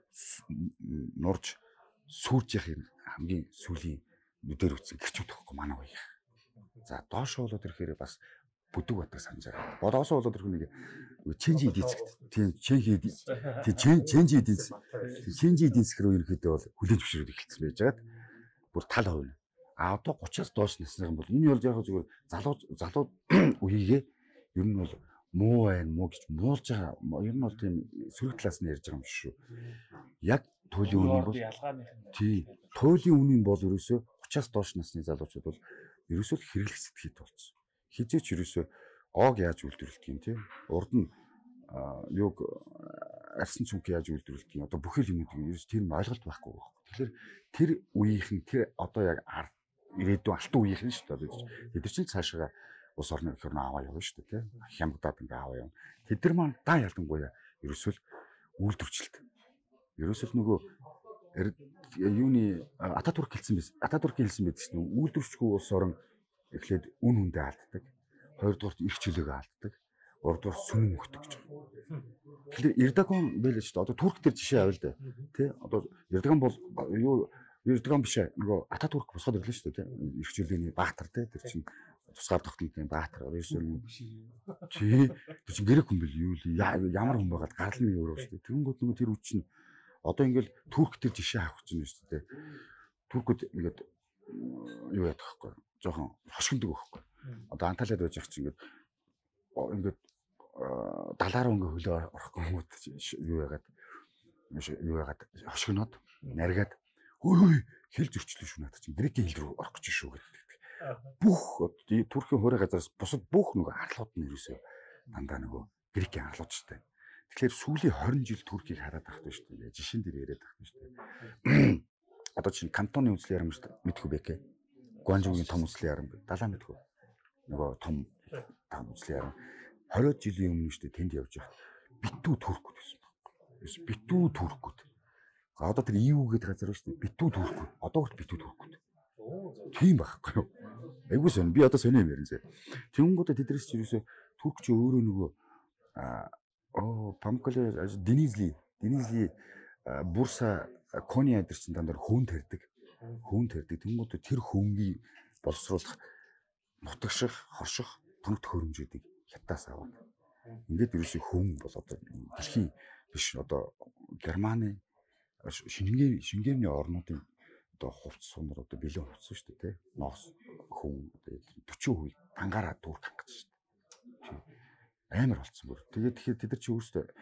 нурж сүрж яхих хамгийн сүүлийн нүдээр үтсэн гэрчүүд байхгүй манай гоё. За доош болоод ирэхээр бас бүдэг батаг санаж байгаа. Бодоос болоод ирэх нэг ченжи эдицэгт. Тийм ченжи тийм ченжи эдиц. Ченжи эдицгэр ерөнхийдөө бол хүлээж зөвшөөрөд эхэлсэн байж байгаад бүр тал хувь. А одоо гучаас доош насны юм бол энэ бол яг зүгээр залуу залуу үеигээ ер нь бол муу байна муу гэж муулж байгаа. Ер нь бол тийм сөрөг талаас нь ярьж байгаа юм шүү. Яг туйлын үнэн бол тий туйлын үнэн бол ерөөсөө гучаас доош насны залуучууд бол ерөөсөө хэрэглэх сэтгэхэд болсон. Хизээч ерөөсөө оог яаж үйлдвэрлэдэг юм тий. Урд нь юуг арьсан цүнх яаж үйлдвэрлэдэг юм. Одоо бүхэл юмнуудыг ерөөс тэр ойлголт байхгүй байна. Тэгэхээр тэр үеийнхэн тэр одоо яг ирээдүйн алтан үеийнхэн шүү дээ. Тэд нар чинь цаашаа ус орны хөрнө аваа явна шүү дээ тий. Хямдаад ингээ аваа явна. Тэд нар маань даа ялангуяа ерөөсөө үйлдвэрчлэлт. Ерөөсөө нөгөө юуны Ататүрк хэлсэн биз. Ататүрк хэлсэн байдаг шүү дээ. Үйлдвэрчгүй улс орон эхлээд үн хүндээ алддаг. Хоёрдугаарт эрх чөлөөгөө алддаг. Гуравдугаар сүнэн мөхдөг гэж байна. Тэгэхээр Эрдоган байл шүү дээ. Одоо Турк дээр жишээ авъя л да. Тэ? Одоо Эрдоган бол юу Эрдоган биш ээ. Нөгөө Ататүрк босгоод ирлээ шүү дээ. Эрх чөлөөний баатар тэ. Тэр чинь тусгаар тогтнолын баатар. Ерөөсөө тий. Тэр чинь гэрэг хүн бил юу ямар хүн байгаад гарлын өрөө шүү дээ. Тэнгүүд нөгөө тэр үуч нь одоо ингээл Турк дээр жишээ авах гэж байна шүү дээ. Туркууд ингээд юу яах вэ? Жохон хошигндог байхгүй. Одоо Анталиад байж ах чинь ингээд ингээд далаараа ингээ хөлөө орохгүй юмуд юу яагаад юу яагаад хошигноод наргаад хөөе хэл зөрчлөө шүү надад чинь грекийн хэл рүү орох гэж шүү гэдэг. Бүх Туркийн хуурай газараас бусад бүх нөгөө арлууд нь ерөөсөө дандаа нөгөө грекийн арлууд шүү дээ. Тэгэхээр сүүлийн хорин жил Туркийг хараад тахдаг шүү дээ. Жишээн дээр яриад тахдаг шүү дээ. Одоо чинь Кантоны үндэслэл ярамж мэдхүү бэ гээ. Гуанжуугийн том үндэслэл ярам бэ. Далаа мэдхүү. Нөгөө том том үндэслэл ярам. хориод жилийн өмнө шүү дээ тэнд явж байгаа. Битүү Туркууд байсан байна. Битүү Туркууд. Одоо тэр ий юу гэдэг газар шүү дээ. Битүү Туркууд. Одоо хүрт битүү Туркууд. Тийм байхгүй юу? Айгуу сон би одоо сони юм ярина зэ. Тэнгуудаа тэдрээс ч ерөөсө Турк ч өөрөө нөгөө аа оо Памколе Денизли Денизли Бурса Кони адэр чин дандаа хөөн тарьдаг. Хөөн тарьдаг. Тэнгуудаа тэр хөнгийг боловсруулах нутагших, хорших тоног төхөөрөмжүүдийг хятаас аваад. Ингээд ерөөсө хөөн бол одоо дэлхийн биш одоо Германы шингээ шингээний орнуудын одоо хувцс сумар одоо бэлэн хувцсан шүү дээ тий. Ноос хүн одоо forty percent тангаараа Турк хангаж шүү дээ. Амар болцсон бүр. Тэгээд тэгэхээр тэд нар чи өөрсдөө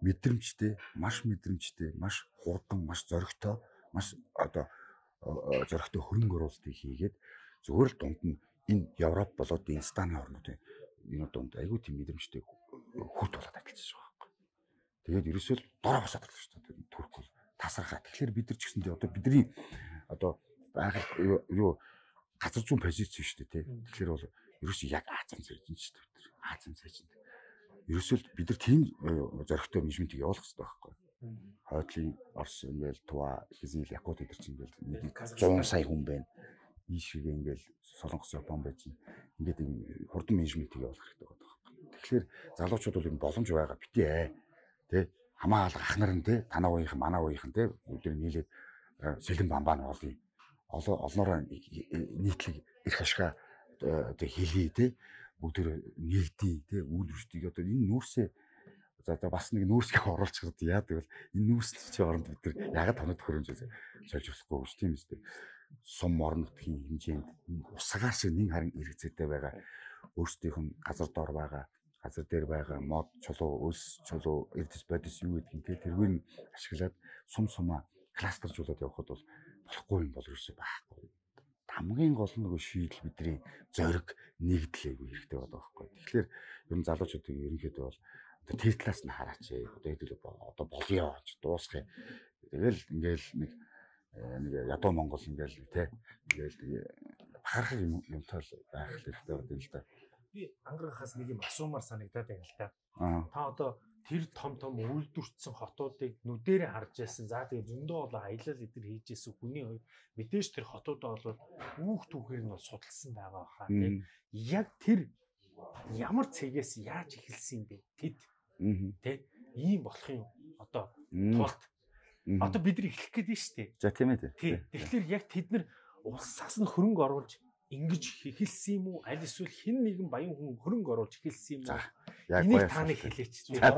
мэдрэмжтэй, маш мэдрэмжтэй, маш хурдан, маш зоригтой, маш одоо зоригтой хөрөнгө оруулалтыг хийгээд зүгээр л дунд нь энэ Европ болоод энэ Станы орнуудын энэ дунд айгүй тийм мэдрэмжтэй хүүт болоод ажиллаж байгаа байхгүй. Тэгээд ерөөсөө л дороо босоод ирлээ шүү дээ. Турк бол тасархаа. Тэгэхээр бид нар ч гэсэндээ одоо бидний одоо байгаль юу газар зүүн позиц шүү дээ тий. Тэгэхээр бол ерөөсөө яг Азийн цайжин шүү дээ. Бид нар Азийн цайжин. Ерөөсөө л бид нар тийм зоригтой менежментийг явуулах хэрэгтэй байхгүй. Хойдлын Орос ингээл Туа, Хизил, Якут эдэр чинь ингээл зуун сая хүн байна. Ийшээ ингээл Солонгос, Япон байж ингээд ийм хурдан менежментийг явуулах хэрэгтэй байдаг байхгүй. Тэгэхээр залуучууд бол юм боломж байгаа битээ ээ. Тэ хамаалга ах нар нь тэ танаа ууийнхан, манаа ууийнхан тэ бүгд нийлээд сэлэн бамбаа нь олъё. Олон олноороо нийтлэг их ашгаа одоо хэлий тэ бүгд нэгдий тэ үйл хөдлөлтийг одоо энэ нүүрсээ за одоо бас нэг нүүрсгээ оруулчихад яадаг бол энэ нүүрсний оронд бид нар ягаад тоног хөрөмж сольж болохгүй гэж тийм үстэй. Сум орон нутгийн хэмжээнд усгаар шиг нэг харин иргэцээтэй байгаа өөрсдийнх нь газар дор байгаа газар дээр байгаа мод чулуу өлс чулуу эрдэс бодис юу гэдгийг те тэргээр нь ашиглаад сум сумаа кластержуулаад явхад бол болохгүй юм бол ерөөсөй байхгүй. Хамгийн гол нь нөгөө шийдэл бидний зориг нэгдлээгүй хэрэгтэй байдаг байхгүй. Тэгэхээр ер нь залуучуудыг ерөнхийдөө бол одоо тэр талаас нь хараач. Одоо хэдүүл одоо болёо ч дуусгая. Тэгэл ингээл нэг нэг ядуу Монгол ингээл те ингээл бахархах юм юмтай байх хэрэгтэй байдаг л да. Би ангарахаас нэг юм асуумаар санагдаад байна л да. Та одоо тэр том том үйлдвэрчсэн хотуудыг нүдэрээ харж байсан. За тэгээ зөндөө бол аялал эдэр хийжсэн хүний хувьд мэдээж тэр хотуудаа бол үүх түүхээр нь бол судалсан байгаа хаа тийм. Яг тэр ямар цэгээс яаж эхэлсэн юм бэ? Тэд тийм ийм болох юм одоо тулд одоо бид нар эхлэх гээд байна шүү дээ. За тийм ээ. Тийм. Тэгэхээр яг тэд нар улсаас нь хөрөнгө оруулж ингэж эхэлсэн юм уу? Аль эсвэл хэн нэгэн баян хүн хөрөнгө оруулж эхэлсэн юм уу? Энийг та нэг хэлээч.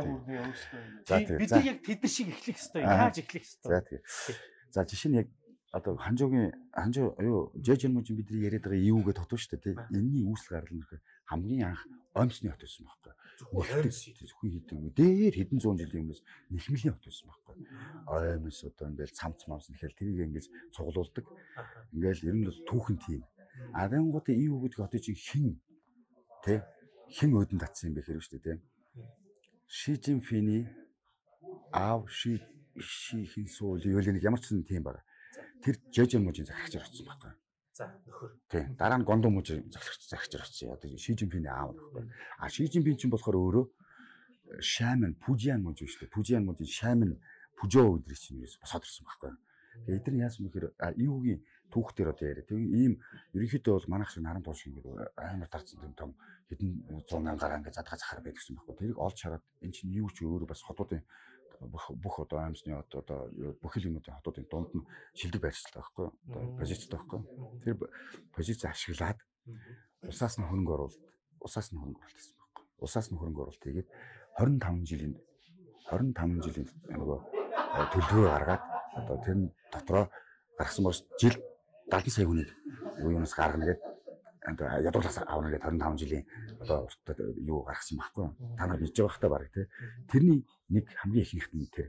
Бид нар яг тэд нар шиг эхлэх ёстой. Яаж эхлэх ёстой? За тийм. За жишээ нь яг одоо ханжуугийн ханжуу юу жежермужин бидний яриад байгаа юу гэдэг хот шүү дээ. Энэний үүсэл гарал нь хамгийн анх Омсны хот байсан байхгүй. Зөвхөн хэдэн дээр хэдэн зуун жилийн өмнөөс нэхмлийн хот байсан байхгүй. Омс одоо ингээл цамц мамс нэхэл тэрийг ингэж цуглуулдаг. Ингээл ер нь бол түүхэн тийм. А тэнгууд юу гэдэг хотыг чи хин тэ хин өдөн татсан юм бэ хэрэг шүү дээ. Ши Жинпиний аав ши ши хин суул юу л нэг ямар ч тийм баг. Тэр жежермужийн захирагчаар очсон байхгүй. За нөхөр. Тийм. Дараа нь Гондо мужийн захирагч захирагчаар очсон. Одоо Ши Жинпиний аав байхгүй. А Ши Жинпин чинь болохоор өөрөө Шамин Пужиан муж шүү дээ. Пужиан мужийн Шамин Пужоо өдрийг чинь ерөөс босоод ирсэн байхгүй. Тэгээ эдгээр нь яасан бэхээр юугийн түүхтэр одоо яриа. Тэгээ ийм ерөнхийдөө бол манайх шиг наран туул шиг ингээд амар тарцсан юм том хэдэн зуун мянгаар ингээд задгаа захаар байдаг гэсэн байхгүй. Тэрийг олж хараад эн чинь юу ч өөрөө бас хотуудын бүх одоо аймсны одоо бүх юмнуудын хотуудын дунд нь шилдэг байршилтай байхгүй. Одоо позицтай байхгүй. Тэр позиц ашиглаад усаас нь хөрөнгө оруулалт, усаас нь хөрөнгө оруулалт гэсэн байхгүй. Усаас нь хөрөнгө оруулалт хийгээд хорин таван жилийн хорин таван жилийн нөгөө төлбөрөө гаргаад одоо тэр дотроо гаргасан бол жил дадан сая хүнийг юунаас гаргана гэдэг одоо ядуулаас авна гэдэг хорин таван жилийн одоо юу гаргасан байхгүй. Та нар мэдж байгаа хта баг тий. Тэрний нэг хамгийн ихнийхт нь тэр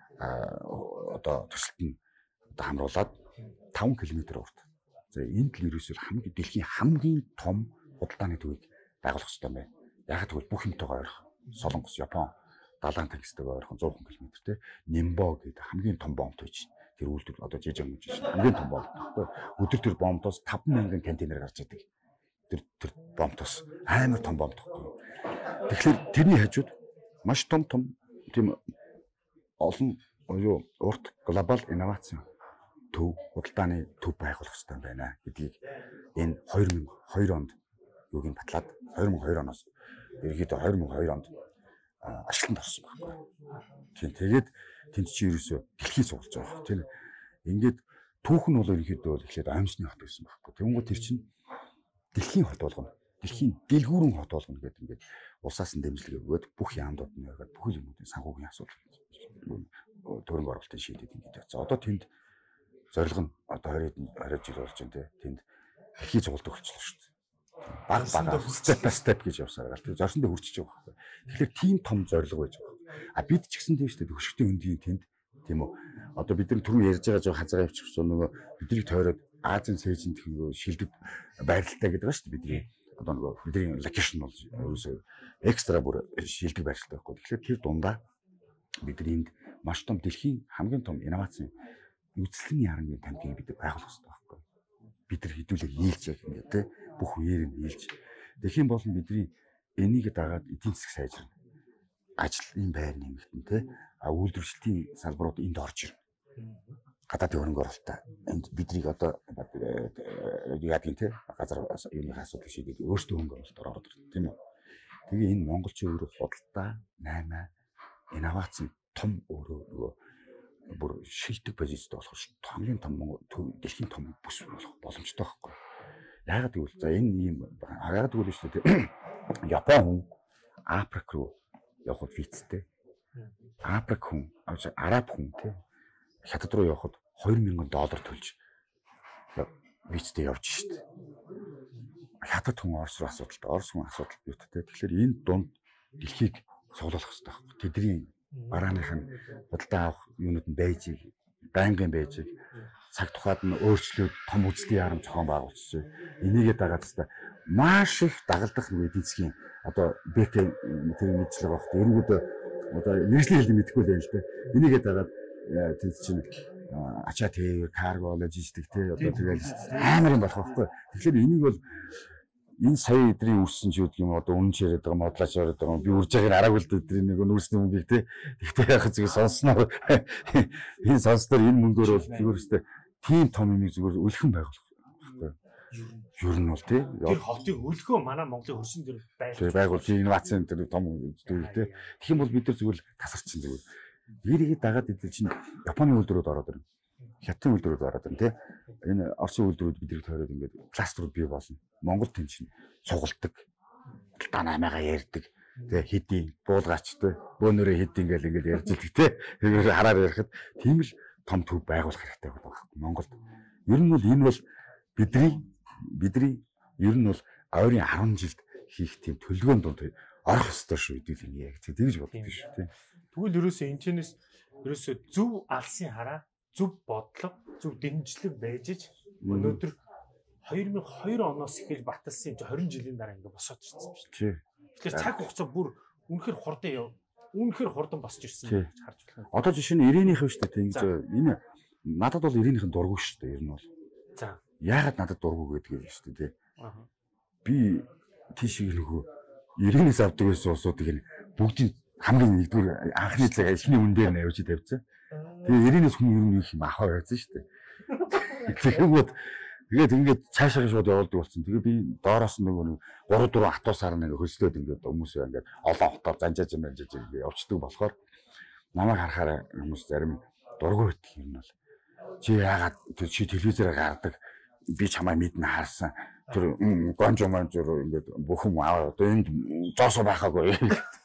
одоо төсөлт нь одоо хамруулад таван километр урт. За энд л ерөөсөө хамгийн дэлхийн хамгийн том худалдааны төвийг байгуулах хэрэгтэй юм байна. Яг тэгвэл бүх юмтайгаа ойрхон. Солонгос, Япон, далайн тэнгистэйгээ ойрхон зуухан километр тий. Нимбо гэдэг хамгийн том бомб төвч. Тэр үйлдвэр одоо жижиг юм чинь хамгийн том бомб байхгүй. Өдөр тэр бомбоос таван мянган контейнер гарч идэг. Тэр тэр бомбоос амар том бомб байхгүй. Тэгэхээр тэрний хажууд маш том том тийм олон юу урт глобал инновац төв худалдааны төв байгуулах хэрэгтэй байна гэдгийг энэ хоёр мянга и хоёр онд юугийн батлаад хоёр мянга и хоёр оноос ерөөдөө хоёр мянга и хоёр онд ашланд орсон байхгүй. Тийм тэгээд тэнд чи ерөөсөө дэлхий суулж байгаа. Тэр ингээд түүх нь бол ерөөдөө бол эхлээд Омсны хот байсан байхгүй. Тэнгууд тэр чинь дэлхийн хот болгоно. Дэлхийн дэлгүүрэн хот болгоно гэдэг ингээд улсаас нь дэмжлэг өгөөд бүх яамдууд нь яваад бүх юмнуудын санхүүгийн асуудал төрөнг оруулалтын шийдэд ингээд явцсан. Одоо тэнд зорилго нь одоо двадцать жил болж байна те. Тэнд дэлхий цуглдаг болчихлоо шүү дээ. Баг баг step by step гэж явсаар гал. Тэр зорсондоо хүрчихэж байгаа байхгүй. Тэгэхээр тийм том зорилго байж байгаа. А бид ч гэсэн тийм шүү дээ хөшгтийн өндийн тэнд тийм үү. Одоо бид нар түрүү ярьж байгаа жоо хазгаа явчих чинь нөгөө бидний тойроод Азийн цээжинд нөгөө шилдэг байралтай гэдэг ба шүү дээ бидний одоо нөгөө бидний локейшн бол ерөөсөө экстра бүр шилдэг байралтай байхгүй. Тэгэхээр тэр дундаа бидний энд маш том дэлхийн хамгийн том инновацийн үйлчлэгийн ярамны тамхиг бид байгуулах хэрэгтэй байхгүй. Бид нар хэдүүлээ нийлж яг ингэ те бүх үеэр нь нийлж. Тэгхийн болон бидний энийг дагаад эдийн засаг сайжирна. Ажлын байр нэмэгдэн те а үйлдвэрчлэлийн салбарууд энд орж ирнэ. Гадаадын хөрөнгө оруулалтаа энд бидрийг одоо яадгийн те газар юуны асуудал шийдээд өөрсдөө хөрөнгө оруулалтаар ороод ирдэг тийм үү. Тэгээ энэ монголчин өөрөө худалдаа наймаа инновац том өөрөө нөгөө бүр шилдэг позицид болох ш. Хамгийн том дэлхийн том бүс болох боломжтой байхгүй. Яагаад гэвэл за энэ ийм яагаад гэвэл шүү дээ Япон хүн Африк руу явхад визтэй. Африк хүн араб хүн те хятад руу явхад хоёр мянган доллар төлж визтэй явж шít. Хятад хүн Орос руу асуудалтай, Орос хүн асуудал бийтэй. Тэгэхээр энэ дунд дэлхийг цуглуулах хэрэгтэй байхгүй. Тэдний барааных нь худалдаа авах юунууд нь байж, байнгын байж, цаг тухайд нь өөрчлөөд том үзлийн яам зохион байгуулчих. Энийгээ дагаад хэвээр маш их дагалдах эдийн засгийн одоо БК тэр мэдчлэг багт ерөнхийдөө одоо нэгжлийн хэлийг мэдэхгүй л юм л дээ. Энийгээ дагаад тэр чинь ачаа тэр карго логистик тэр одоо тэгэл амар юм болох байхгүй. Тэгэхээр энийг бол энэ сая эдрийн үүссэн ч үгүй юм одоо үнэн чирээд байгаа модлаач ороод байгаа би үрж байгааг араагүй л дээ нэг нүүрсний мөнгөийг те тэгтээ яхаа зүгээр сонсноо энэ сонсноор энэ мөнгөөр бол зүгээр өстэй тийм том юм зүгээр өлхөн байгуулах байхгүй ер нь бол те тэр хотыг өлхөө манай Монголын хөрсөн дээр байгуулж байгуулж инновацийн тэр том зүйл те тэгэх юм бол бид нар зүгээр тасарчин зүгээр нэрийг дагаад идэл чинь Японы үйлдвэрүүд ороод ирнэ Хятадын үйлдвэрүүд ороод ирнэ те энэ Оросын үйлдвэрүүд бидрийг тойроод ингээд кластерууд бий болно Монгол тэнд чинь цугладаг та наймаага ярьдаг те хэдий буулгачтай бөөнөрөө хэдий ингээл ингээд ярьж идэг те тэгэхээр хараар ярихад тийм л том төв байгуулах хэрэгтэй байгаа байхгүй Монголд ер нь бол энэ бол бидний бидний ер нь бол ойрын арван жилд хийх тийм төлөвлөгөөнд донд орох ёстой шүү гэдэг юм яг тэгж боддог шүү те тэгвэл ерөөсөө энэчнээс ерөөсөө зөв алсын хараа зөв бодлого зөв дэмжлэг байж ич өнөөдөр хоёр мянга и хоёр оноос эхэлж баталсан чинь хорин жилийн дараа ингэ босоод ирсэн юм шүү дээ. Тэгэхээр цаг хугацаа бүр үнэхээр хурдан яв. Үнэхээр хурдан босч ирсэн гэж харж байна. Одоо жишээ нь ирээнийх шүү дээ. Ингэж энэ надад бол ирээнийх нь дургүй шүү дээ. Ер нь бол. За. Яагаад надад дургүй гэдэг юм шүү дээ. Аа. Би тийшээ нөгөө ирээнээс авдаг байсан усуудыг бүгдийг хамгийн нэгдүгээр анхны цаг эхний үн дээр нь явж тавьчихсан. Тэгээ ирээнээс хүн ер нь их юм ахаа явсан шүү дээ. Тэгэнгүүт тэгээд ингээд цаашаа шууд явуулдаг болсон. Тэгээ би доороос нөгөө гурав дөрвөн атуусаар нэг хөслөөд ингээд хүмүүс ингээд олон хотоор занжааж юм банжааж ингээд явцдаг болохоор намайг харахаараа хүмүүс зарим дургүй байдаг юм бол чи яагаад чи телевизээр гардаг би чамаа мэднэ харсан тэр гонжо манжур ингээд бүх юм аа одоо энд зоосоо байхаагүй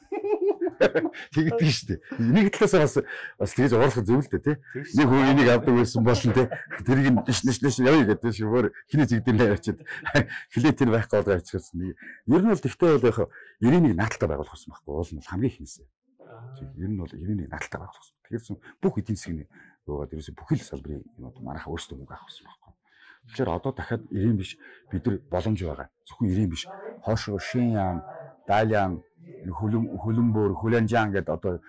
тэгдэг шүү дээ. Нэг талаас бас бас тэгж уурлах зөв л дээ тий. Нэг хүн энийг авдаг байсан болно тий. Тэрийг нь дэш дэш дэш явъя гэдэг шүүгээр хиний зэгдэлээ явчихад хилээ тэр байх гээд авчихсан. Ер нь бол тэгтээ бол яг ирээнийг нааталтай байгуулах гэсэн байхгүй уул нь хамгийн ихнээс. Ер нь бол ирээнийг нааталтай байгуулах гэсэн. Тэгэхээр бүх эдийн засгийн юугаад ерөөсө бүхэл салбарын юмуд манайха өөрсдөө мөнгө авах гэсэн байхгүй. Тэгэхээр одоо дахиад ирээн биш бид нар боломж байгаа. Зөвхөн ирээн биш. Хоошоо Шиньян, Далян хөлөм хөлөмбөр хүлэнжаан гэдэг одоо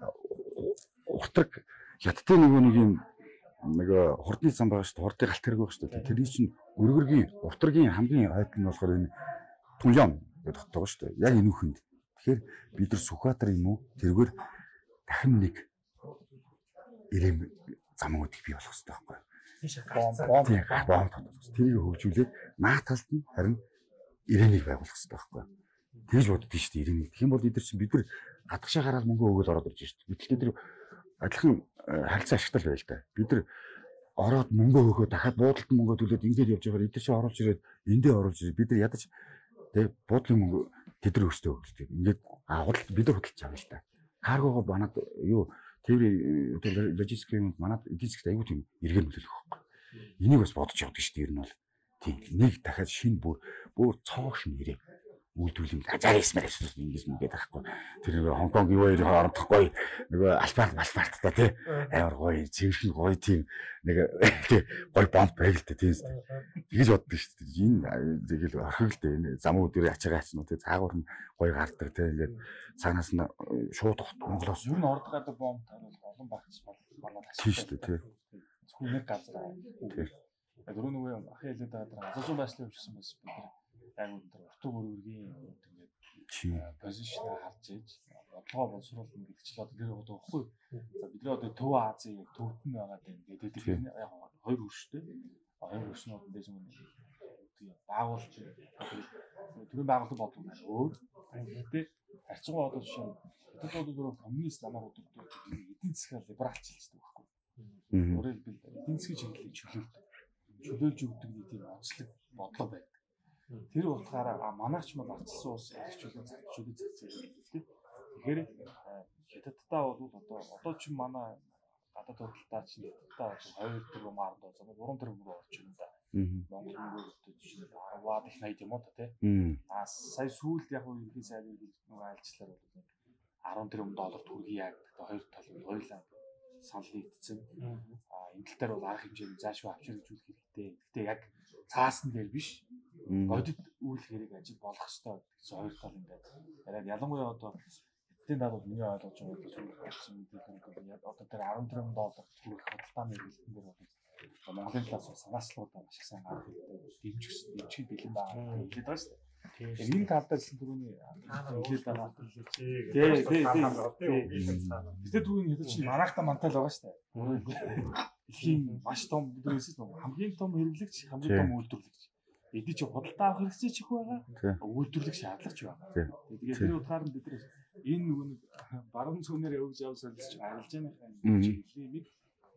уртраг хятадын нэг нэг юм нэг хурдны зам байгаа шүү дээ. Хурдын галт хэрэг байгаа шүү дээ. Тэр чинь өргөргийн уртрагийн хамгийн хойд нь болохоор энэ Түнлям гэдэг хот байгаа шүү дээ. Яг энэ үхэнд. Тэгэхээр бид нар Сүхбаатар юм уу тэргээр дахин нэг ирэм замуудыг бий болох хэрэгтэй байхгүй юу? Тийм бомб тэрийг хөгжүүлээд нааталд нь харин ирээнийг байгуулах хэрэгтэй байхгүй юу? Тэгж боддоо шүү дээ ирээнийг. Тэгэх юм бол бид нар чинь бид нар гадагшаа гараад мөнгө өгөөд ороод ирж шүү дээ. Гэтэл тэр адилхан харилцаа ашигтай байл та. Бид нар ороод мөнгө өгөхөө дахиад буудалд мөнгө төлөөд ингээд явж байгаа эдгээр чинь оруулж ирээд эндээ оруулж ирээд бид нар ядаж тэг буудлын мөнгө тэд нар өстөө өгдөг. Ингээд худалд бид нар худалдаж байгаа л та. Каргогоо манад юу тэр логистикийн манад эдийн засгт аягүй тийм эргээр нөлөөлөх байхгүй. Энийг бас бодож явдаг шүү дээ ер нь бол. Тийм нэг дахиад шинэ бүр бүр цоогш нэрээ. үйлдвэрлэлийн ажаарисмаар эсвэл ингэж нэгээд байхгүй. Тэр нэг Хонконг юу хоёр ордох гоё нөгөө альбарт альбарт та тий амар гоё цэвэрхэн гоё тийм нэг тий гоё бомб байг л тий тэгэж боддог шүү дээ. Энэ тэгэл орхиг л дээ энэ зам өдөр ячаагаа хацнуу тий цаагуур нь гоё гардаг тий ингээд цаанаас нь шууд Монголоос юу н ордог гэдэг бомб таруул олон багц манай тий шүү дээ тий зөвхөн нэг газар тий дөрөв нөгөө ах хэлээд байгаа азуу байшлын өвчсөн байсан бид нар яг өндөр уртуг өргөгийн ингээд позишныг харж ийж бодлогоо боловсруулна гэдэг чил одоо тэр одоо баггүй. За бидний одоо Төв Азийн яг төвд нь байгаа юм гэдэг тэр яг хоёр хөрштэй. Хоёр хөршнүүд дэж юм тийм байгуулж төрийн байгууллага бодлого маань өөр. Гэхдээ харьцангуй одоо жишээ нь хэдэн удаа коммунист намаар удагддаг эдийн засгаар либералчилждаг байхгүй. Өөрөөр хэлбэл эдийн засгийн чиглэлийг чөлөөлдөг. Чөлөөлж өгдөг нэг тийм онцлог бодлого байдаг. Тэр утгаараа манайч мал арчсан ус чөлөө чөлөө зэгцээ тийм. Тэгэхээр хятадтай бол одоо одоо ч манай гадаад худалдаа чинь хятадтай хоёр тэрбум ард одоо гурван тэрбум рүү орж байна да. Монгол мөнгөтэй чинь арваад их найд юм уу та тийм. А сая сүүлд яг уу ерхий сайд нэг айлчлаар бол арван тэрбум доллар төгрөгийг яг хоёр талын хоёулаа санал нэгдсэн. А энэ тал дээр бол арга хэмжээний заашгүй авчиржүүлэх хэрэгтэй. Гэхдээ яг цаасан дээр биш. Бодит үйл хэрэг ажил болох ёстой гэсэн хоёр тал ингээд. Яг ялангуяа одоо эдийн даалгавар миний ойлгож байгаа зүйл болсон мэдээлэл яг одоо тэр арван тэрбум доллар төгрөх худалдааны хэрэглэн дээр бол Монголын талаас санаачлалуудаа маш их сайн гаргах хэрэгтэй. Дэмжих дэмжих бэлэн байгаа хэлээд байгаа шүү дээ. Тэгэхээр энэ талдаа гэсэн түрүүний хэлээд байгаа. Тий, тий, тий. Гэтэ түрүүний хэлээд чинь манайхтаа мантал байгаа шүү дээ. Дэлхийн маш том биднээс хамгийн том хэрэглэгч, хамгийн том үйлдвэрлэгч. Эдний чи худалдаа авах хэрэгцээ ч их байгаа. Үйлдвэрлэх шаардлагач байгаа. Тэгээд тэр утгаар нь бид энэ нөгөө нэг баруун цөөнөр явж явж солилцож арилжааныхаа чиглэлийг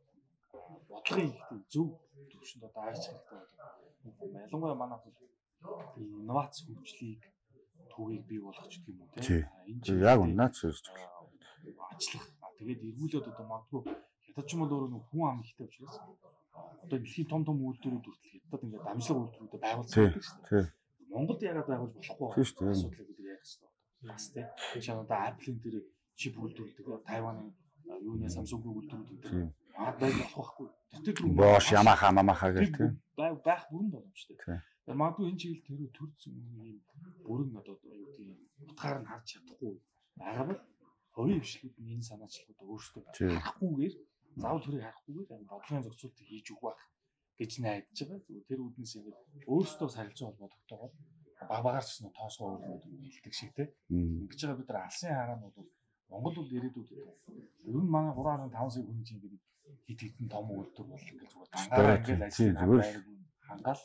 бодлогын ихтэй зөв төвшөнд одоо авч хэрэгтэй байна. Ялангуяа манай бол инновац хөгжлийг түүхийг бий болгох гэдэг юм уу тийм. Энэ яг унаач гэж ажиллах. Тэгээд эргүүлээд одоо магадгүй хятад ч юм бол өөрөө хүн ам ихтэй учраас одоо дэлхийн том том үйлдвэрүүд хүртэл хятад ингээд дамжлага үйлдвэрүүдэд байгуулсан байдаг шүү дээ. Монголд яагаад байгуулж болохгүй вэ? Асуудлыг бид яах ёстой. Бас тийм. Жишээ нь одоо Apple-ийн тэр чип үйлдвэрлэдэг, Тайваны юуны Samsung-ийн үйлдвэрүүд аа байж болох байхгүй. Тэтгэл рүү Bosch, Yamaha, Yamaha гэх тийм. Байх бүрэн боломжтой. Магадгүй энэ чиглэл тэр төрсөн юм бүрэн одоо юу тийм утгаар нь харж чадахгүй байгаа бол хувийн хвшлүүд нь энэ санаачлалууд өөрсдөө харахгүйгээр заавал төрийг харахгүйгээр бодлогын зохицуултыг хийж өгөх байх гэж найдаж байгаа. Зүгээр тэр үднээс ингээд өөрсдөө харилцаа холбогдохтойгоор баг багаарч нь тоосгоо өөрөөр хэлдэг шиг тийм. Ингэж байгаа бид нар алсын хараанууд бол Монгол бол ирээдүйд ер нь манай гурван гаруй таван сая хүн чинь ингээд хит хитэн том үйлдвэр бол ингээд зүгээр дангаар ингээд ажил хангаал.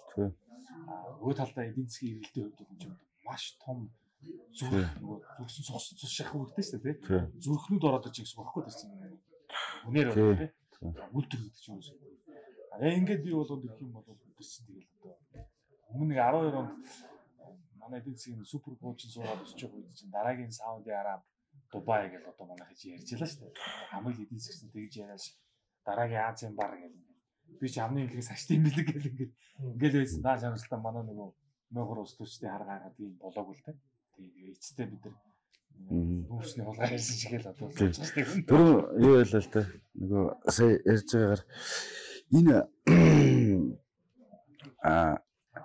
Өөр талдаа эдийн засгийн эргэлтийн хувьд бол юм маш том зүрх нөгөө зүрхсэн цус цус шахах үүрэгтэй шүү дээ тийм. Зүрхнүүд ороод иж гэсэн багхгүй тийм. Үнээр байна тийм. Үйлдвэр гэдэг чинь юм. Аа ингээд би бол ирэх юм бол үдэрсэн тэгэл одоо өмнө нэг арван хоёр онд манай эдийн засгийн супер коуч суугаад өсч байгаа үед чинь дараагийн Сауди Араб, Дубай гэж одоо манай хийж ярьж байлаа шүү дээ. Хамгийн эдийн засгийн тэгж яриаш дараагийн Азийн бар гэх юм. Би ч амны хэлгээс аштай юм билэг гэл ингээд ингээд байсан. Наа шамсалтай манай нөгөө мөгөр ус төчтэй харгаагаад ийм болоогүй л дээ. Тэгээ эцэстээ бид нар нүүрсний хулгай хийсэн шиг л одоо болчихсон. Түрүү юу байлаа л та нөгөө сая ярьж байгаагаар энэ а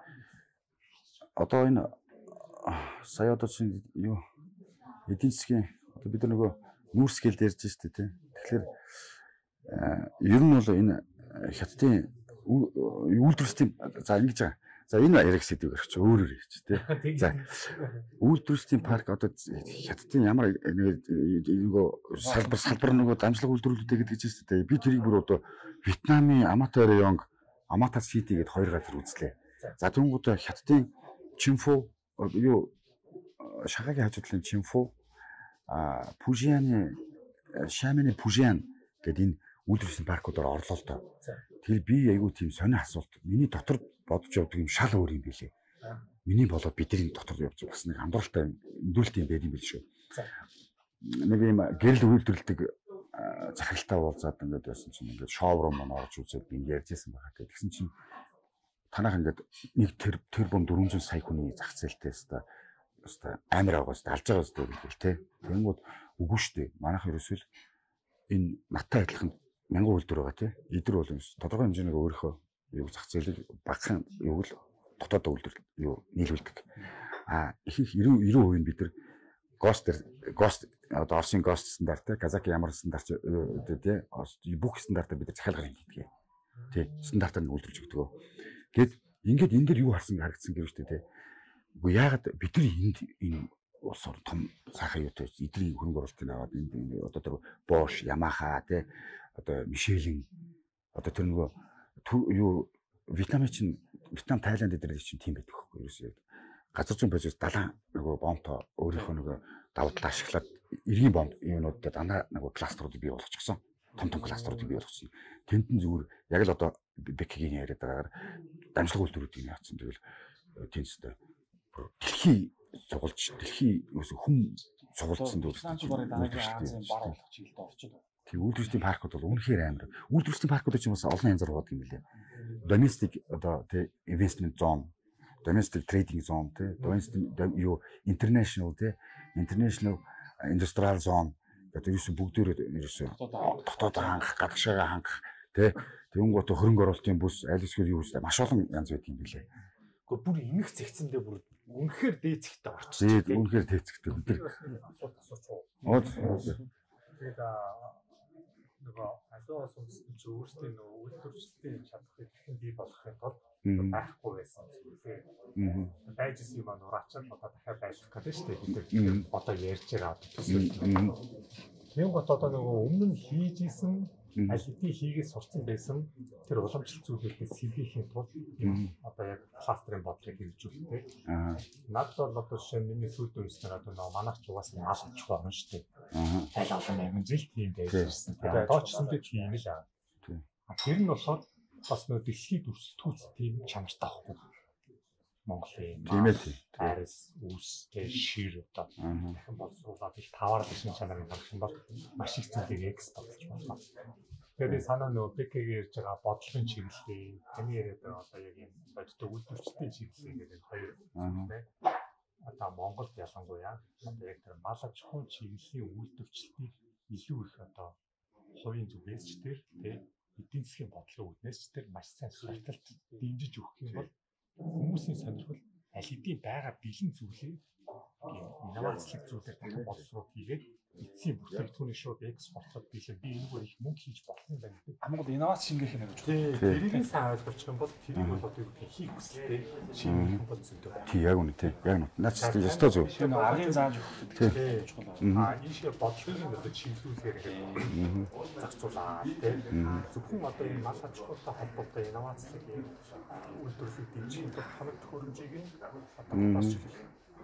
одоо энэ сая одоо чинь юу эдийн засгийн одоо бид нар нөгөө нүүрсгээл ярьж штэ тий. Тэгэхээр ер нь бол энэ хятадын үйлдвэрлэлийн за ингэж байгаа. За энэ ярих сэдвийг өгч өөрөөр ярьж тий. За үйлдвэрлэлийн парк одоо хятадын ямар нөгөө салбар салбар нөгөө дамжлага үйлдвэрлэлүүдтэй гэдэг чинь тий. Би тэрийг бүр одоо Вьетнамын Амата районг Амата Сити гэдээ хоёр газар үзлээ. За түүнгүүт хятадын Чинфу юу шагагийн хажуудлын Чинфу а Пужианы Шамины Пужиан гэдэг энэ үйлдвэрлэлийн паркуудаар орлоо л доо. Тэгэхээр би айгүй тийм сони асуулт. Миний дотор бодож явдаг юм шал өөр юм билээ. Миний болоод бидний дотор явж бас нэг амдралтай өндөрөлт юм байд юм бил шүү. Нэг юм гэрэл үйлдвэрлэдэг захиралтай уулзаад ингээд байсан чинь ингээд шоурум маань орж үзээд би ярьжсэн байхад тэгсэн чинь танах ингээд нэг тэр тэрбум дөрвөн зуун сая хүний зах зээлтэй өста өстой амар байгаас алж байгаа өстой гэх тий. Тэнгүүд үгүй штэ. Манайх ерөөсөө энэ наттай адилхан мянган үйлдвэр байгаа тий. Эдгээр бол тодорхой хэмжээний өөрийнхөө юу зах зээлийг багахан юу л дотоод үйлдвэр юу нийлүүлдэг. А их их ninety ninety percent бид нар гост гост одоо Оросын гост стандарт, Казаки ямар стандарт тий бүх стандартаар бид нар захиалгаар хийдэг. Тий стандартаар нь үйлдвэрлэж өгдөг. Гэт ингээд энэ дэр юу харсан харагдсан гэх юм шүү дээ. Үгүй яагаад бид нар энд энэ улс орн том сайхан юутай эдний хөрөнгө оруулалтыг аваад энэ одоо тэр Bosch, Yamaha тий одоо Michelin одоо тэр нөгөө юу Вьетнамын чинь Вьетнам, Тайланд дээр чинь тийм байдаг хөхгүй ерөөсөө. Газар зүйн базис далайн нөгөө бомбто өөрийнхөө нөгөө давтал ашиглаад эргийн бомб юунуудад дандаа нөгөө кластеруудыг бий болгочихсон. Том том кластеруудыг бий болгосон. Тэнд нь зүгээр яг л одоо Беккигийн яриад байгаагаар дамжлага үйлдвэрүүдийг яатсан. Тэгэл тэнцтэй дэлхий цугулж дэлхий ерөөсөө хүн цугулдсан дүүрсэн. Тийм үйлдвэрлэлийн паркууд бол үнэхээр амар. Үйлдвэрлэлийн паркууд ч юм бас олон янзаар байдаг юм билээ. Domestic одоо тий investment zone, domestic trading zone тий, domestic юу international тий, international industrial zone гэдэг ерөөсөө бүгдөө ерөөсөө дотоод хангах, гадагшаага хангах тий. Тэнгуут хөрөнгө оруулалтын бүс аль эсвэл юу үстэй маш олон янз байдаг юм билээ. Гэхдээ бүр эмх зэгцэндээ бүр үнэхээр дээд зэгтээ орчих. Тий, үнэхээр дээд зэгтээ. Бид асуулт асууж уу. Тэгээд нөгөө аливаа сүнсний ч өөрсдийн нөгөө үйлдвэрчдийн чадхыг хэн бий болохын тулд байхгүй байсан зүйлээ. Байж исэн юм аа нураачаад одоо дахиад байлгах гэдэг шүү дээ. Бид нар одоо ярьж байгаа төсөл. Тийм гот одоо нөгөө өмнө нь хийж исэн аль хэдийн хийгээд сурцсан байсан тэр уламжлалт зүйлүүдээс сэргийхийн тулд одоо яг кластерын бодлыг хэрэгжүүлдэг. Над бол одоо жишээ нь миний сүйдэн үснээр одоо нөгөө манайч угаасаа мал аж ахуй орно шүү дээ. Аль олон аймаг жил тийм байсан. Тэгээд тоочсондоо тийм л аа. Тэр нь болохоор бас нөгөө дэлхийд өрсөлдөхүүц тийм чанартай байхгүй. Монголын тийм ээ тийм. Арис, үс, тэр шир одоо дахин боловсруулаад их таваар бишин чанарыг гаргах юм бол маш их зүйлийг экспортлж болно. Тэгээд санаа нөгөө Беккигийн ярьж байгаа бодлогын чиглэлээ, таны яриад байгаа одоо яг юм боддог үйлдвэрчдийн чиглэлээ гэдэг хоёр зүйлээ. Одоо Монголд ялангуяа одоо яг тэр мал аж ахуйн чиглэлийн үйлдвэрчлэлийг илүү их одоо хувийн зүгээс ч тэр тий эдийн засгийн бодлого үүднээс ч тэр маш сайн сурталт дэмжиж өгөх юм бол хүмүүсийн сонирхол аль хэдийн байгаа бэлэн зүйлээ инновацлог зүйлээр дахин боловсруулалт хийгээд эцсийн бүтээгдэхүүний шууд экспортлоод бэлэн би энэгээр их мөнгө хийж болох юм байна гэдэг. Хамгийн гол инновац шингээх юм гэж байна. Тэрийг сайн ойлгуулчих юм бол тэрийг бол одоо юу гэх хийх хүсэлтэй шингээх юм бол зүйтэй байна. Тий яг үнэ тий. Яг нь. Наач тий ёстой зөв. Тэр нэг аргын зааж өгөх гэдэг чухал. Аа энэ шиг бодлогын одоо чиглүүлэхээр ингээд зарцуулаад тий. Зөвхөн одоо энэ мал аж ахуйтай холбоотой инновацлог үйлдвэрлэлийг дэмжих хамт хөрөмжийг нь одоо бас чиглэх.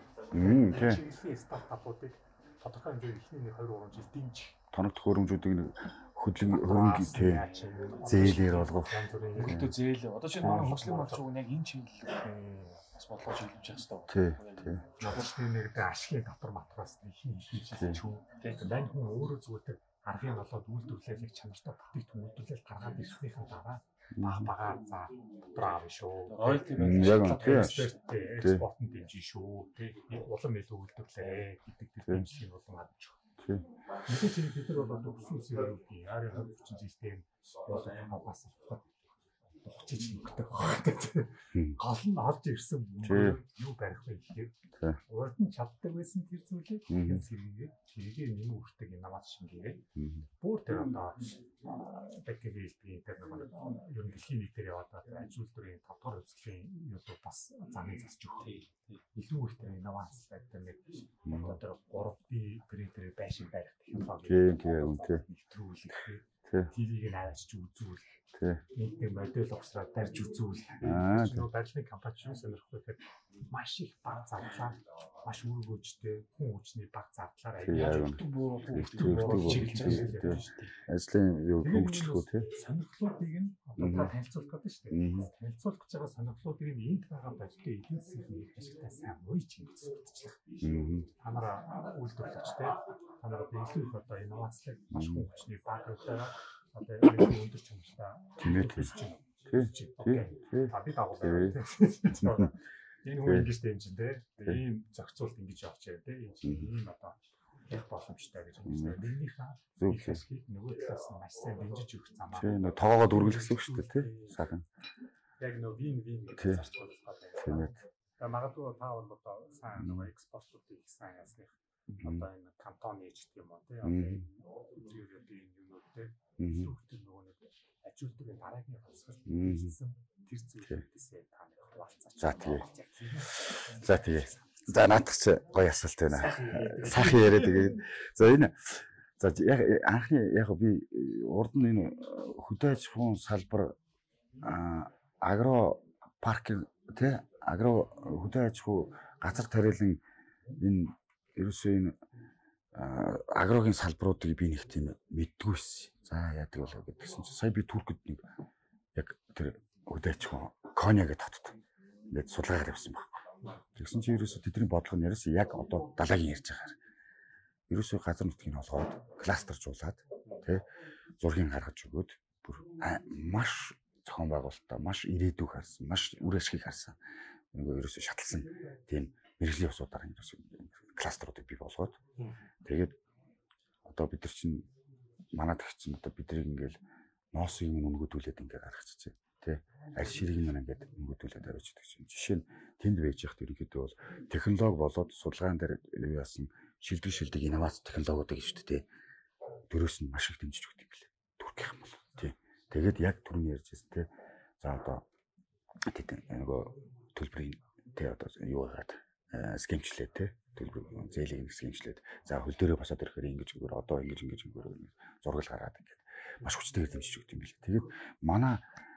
Мм тий. Чиглэлийн стартапуудыг тодорхой хэмжээгээр ихний нэг two three жил дэмжих. Тоног хөрөмжүүдийг хөдлөг хөрөнгө тий. Зээлээр болгох. Өөртөө зээл. Одоо чинь манай хөгжлийн боловсрол яг энэ чиглэл бас бодлого чиглүүлж явах хэрэгтэй. Тий. Тий. Жолчны нэгдээ ашигын татвар матраас хийх хийж хийж чүү. Тэгээд мань хүн өөрөө зүгээр аргын болоод үйлдвэрлэлийг чанартай бүтээгдэхүүн үйлдвэрлэл гаргаад ирснийхэн дараа баг багаар за дотор аав шүү. Яг үнэ. Экспортын дэмжин шүү. Тэг улам илүү үйлдвэрлээ гэдэг тэр дэмжлэгийг болон авч. Мэдээж бид нар бол өгсөн үсээр үгүй. Арийн хөвчин жилдээ болоо бас ухчиж нүгтэй байгаа. Гол нь олж ирсэн юу барих вэ гэхээр урд нь чаддаг байсан тэр зүйлийг хэн сэргийгээд тэрийг нэмэн үрдэг инновац шингээгээд бүр тэр одоо Беккигийн хэлбэрийн тэр нэг ер нь дэлхийн нийт дээр яваад байгаа ажил үйлдвэрийн five дахь үзэсгэлэн юу бас замын засч өгөх. Илүү их тэр инновац байдаг нэг одоо тэр three D принтер байшин барих технологи. Тийм тийм үнэтэй. Нэвтрүүлэх. Тэрийг нь аваач үзүүл. Нэг тийм модель угсраад барьж үзүүл. Аа тэр барилгын компани юу сонирхох вэ гэхээр маш их баг зардлаар маш өргөөжтэй хүн хүчний баг зардлаар аяг буу буу чиглэж байгаа шүү дээ. Ажлын юу хөгжлөхөө тий. Сонирхлуудыг нь одоо танилцуулах гэдэг шүү дээ. Танилцуулах гэж байгаа сонирхлуудыг нь энд байгаа барилгын эдийн засгийн ашигтай сайн уйж хэмжүүлчих. Та нараа үйлдвэрлэгчтэй та нараа илүү их одоо инновацлог маш хүн хүчний баг байгаа одоо өндөр чанартай тийм ээ тий. Тий. Тий. А би дагуулсан. Энэ хүн ингэж дээ юм чинь те. Ийм зохицуулт ингэж явах чаа те. Ийм одоо их боломжтой гэж байна. Нэгнийхээ зөв хэсгийг нөгөө талаас нь маш сайн дэмжиж өгөх замаа. Тийм нэг тоогоод үргэлжлэх шүү дээ тий. Сахан. Яг нөгөө вин вин гэж зарцуулах гэдэг. Тийм ээ. За магадгүй та бол одоо сайн нөгөө экспортуудыг их сайн ясных одоо энэ кантон нээж гэх юм уу тий. Одоо зүгээр би энэ юмнууд тий. Зөвхөн нөгөө нэг ажилтны дараагийн хасгал хийсэн тэр зүйлээсээ та нэг хуваалцаач. За тэгээ. За тэгээ. За наадах чи гоё асуулт байна. Сайхан яриа тэгээд. За энэ за яг анхны яг би урд нь энэ хөдөө аж ахуйн салбар агро паркинг тий агро хөдөө аж ахуй газар тариалан энэ ерөөсөө энэ агрогийн салбаруудыг би нэг тийм мэддгүйсэн. За яадаг болоо гэдгсэн чинь сая би Туркид нэг яг тэр хөдөө аж ахуй Коня гэдэг хотод ингээд судалгаагаар явсан баг. Тэгсэн чинь ерөөсөө тэдний бодлого нь ерөөсөө яг одоо далайгийн ярьж байгаа. Ерөөсөө газар нутгийг олгоод кластержуулаад тий зургийг гаргаж өгөөд бүр маш зохион байгуулалтаа маш ирээдүйг харсан, маш үр ашгийг харсан. Нөгөө ерөөсөө шатлсан тийм мэрэгжлийн усуудаар ерөөсөө кластеруудыг бий болгоод тэгээд одоо бид нар чинь манайд их чинь одоо бидний ингээл ноосыг нь өнгөдүүлээд ингээд гаргачихжээ. Тэ аль ширийг нь ингээд өнгөдүүлээд авчдаг юм. Жишээ нь тэнд байж явахт ерөнхийдөө бол технологи болоод судалгаан дээр юу яасан шилдэг шилдэг инновац технологиудыг шүү дээ. Дөрөөс нь маш их дэмжиж өгдөг юм билээ. Туркийнхан бол тий. Тэгээд яг түрүүний ярьжсэн тий. За одоо тэд нөгөө төлбөрийн тий одоо юу гад скемчлээ тий. Төлбөр зээлийг скемчлээд за хөл дээрээ босоод ирэхээр ингэж өгөр одоо ингэж ингэж өгөр зургал гаргаад ингээд маш хүчтэйгээр дэмжиж өгдөг юм билээ. Тэгээд манай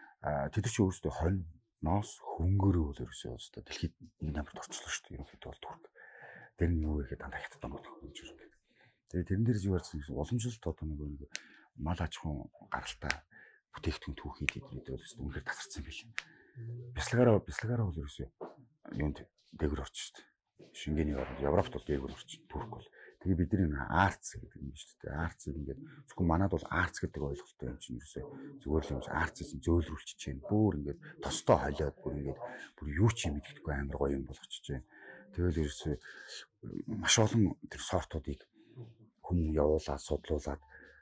тэд чи өөрсдөө хонь ноос хөнгөрөө бол ерөөсөө өөрсдөө дэлхийд нэг номерт орчлоо шүү дээ. Ерөнхийдөө бол Турк. Тэр нь юу гэхэд дандаа хятад донод хөнгөж байгаа. Тэгээд тэрэн дээр юу ярьсан гэсэн уламжлалт одоо нэг мал аж ахуйн гаралтай бүтээгдэхүүн түүхий эднүүд бол өөрсдөө үнэхээр тасарсан юм билээ. Бясалгаараа бясалгаараа бол ерөөсөө юунд дээгүр орч шүү дээ. Шингээний оронд Европт бол дээгүр орч Турк бол. Тэгээ бидний арц гэдэг юм шүү дээ. Арцыг ингээд зөвхөн манад бол арц гэдэг ойлголттой юм чинь ерөөсөө зүгээр л юм шиг арцыг зөөлрүүлчихэж чинь бүр ингээд тостой холиод бүр ингээд бүр юу ч юм мэддэггүй амар гоё юм болгочихж байна. Тэгэл ерөөсөө маш олон тэр сортуудыг хүн явуулаад судлуулад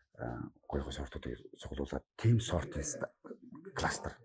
гоё гоё сортуудыг цуглуулад team сортын кластер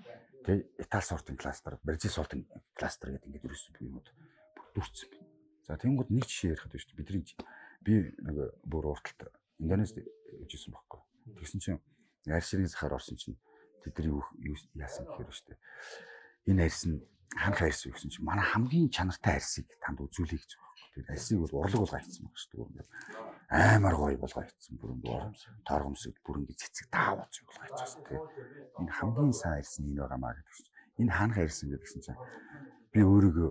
тэг Итали сортын кластер, Бразил сортын кластер гэдэг ингээд ерөөсөө юмуд бүрдүүлсэн байна. За тэнгууд нэг жишээ ярих гэдэг шүү дээ. Бидний би нэг бүр урталт Индонезид явжсэн байхгүй. Тэгсэн чинь арь ширийн сахаар орсон чинь тэдний юу яасан гэхээр шүү дээ. Энэ арьс нь ханх арьс юу гэсэн чинь манай хамгийн чанартай арьсыг танд үзүүлэе гэж байгаа байхгүй. Тэгээд арьсыг бол урлаг болгоо хийцэн байгаа шүү дээ. Амар гоё болгоо хийцэн бүр ингээд торгомсод бүр ингээд цэцэг даавууц болгоо хийчихсэн тийм. Энэ хамгийн сайн арьс нь энэ байгаамаа гэдэг чинь. Энэ ханх арьс гэдгсэн чинь би өөрийгөө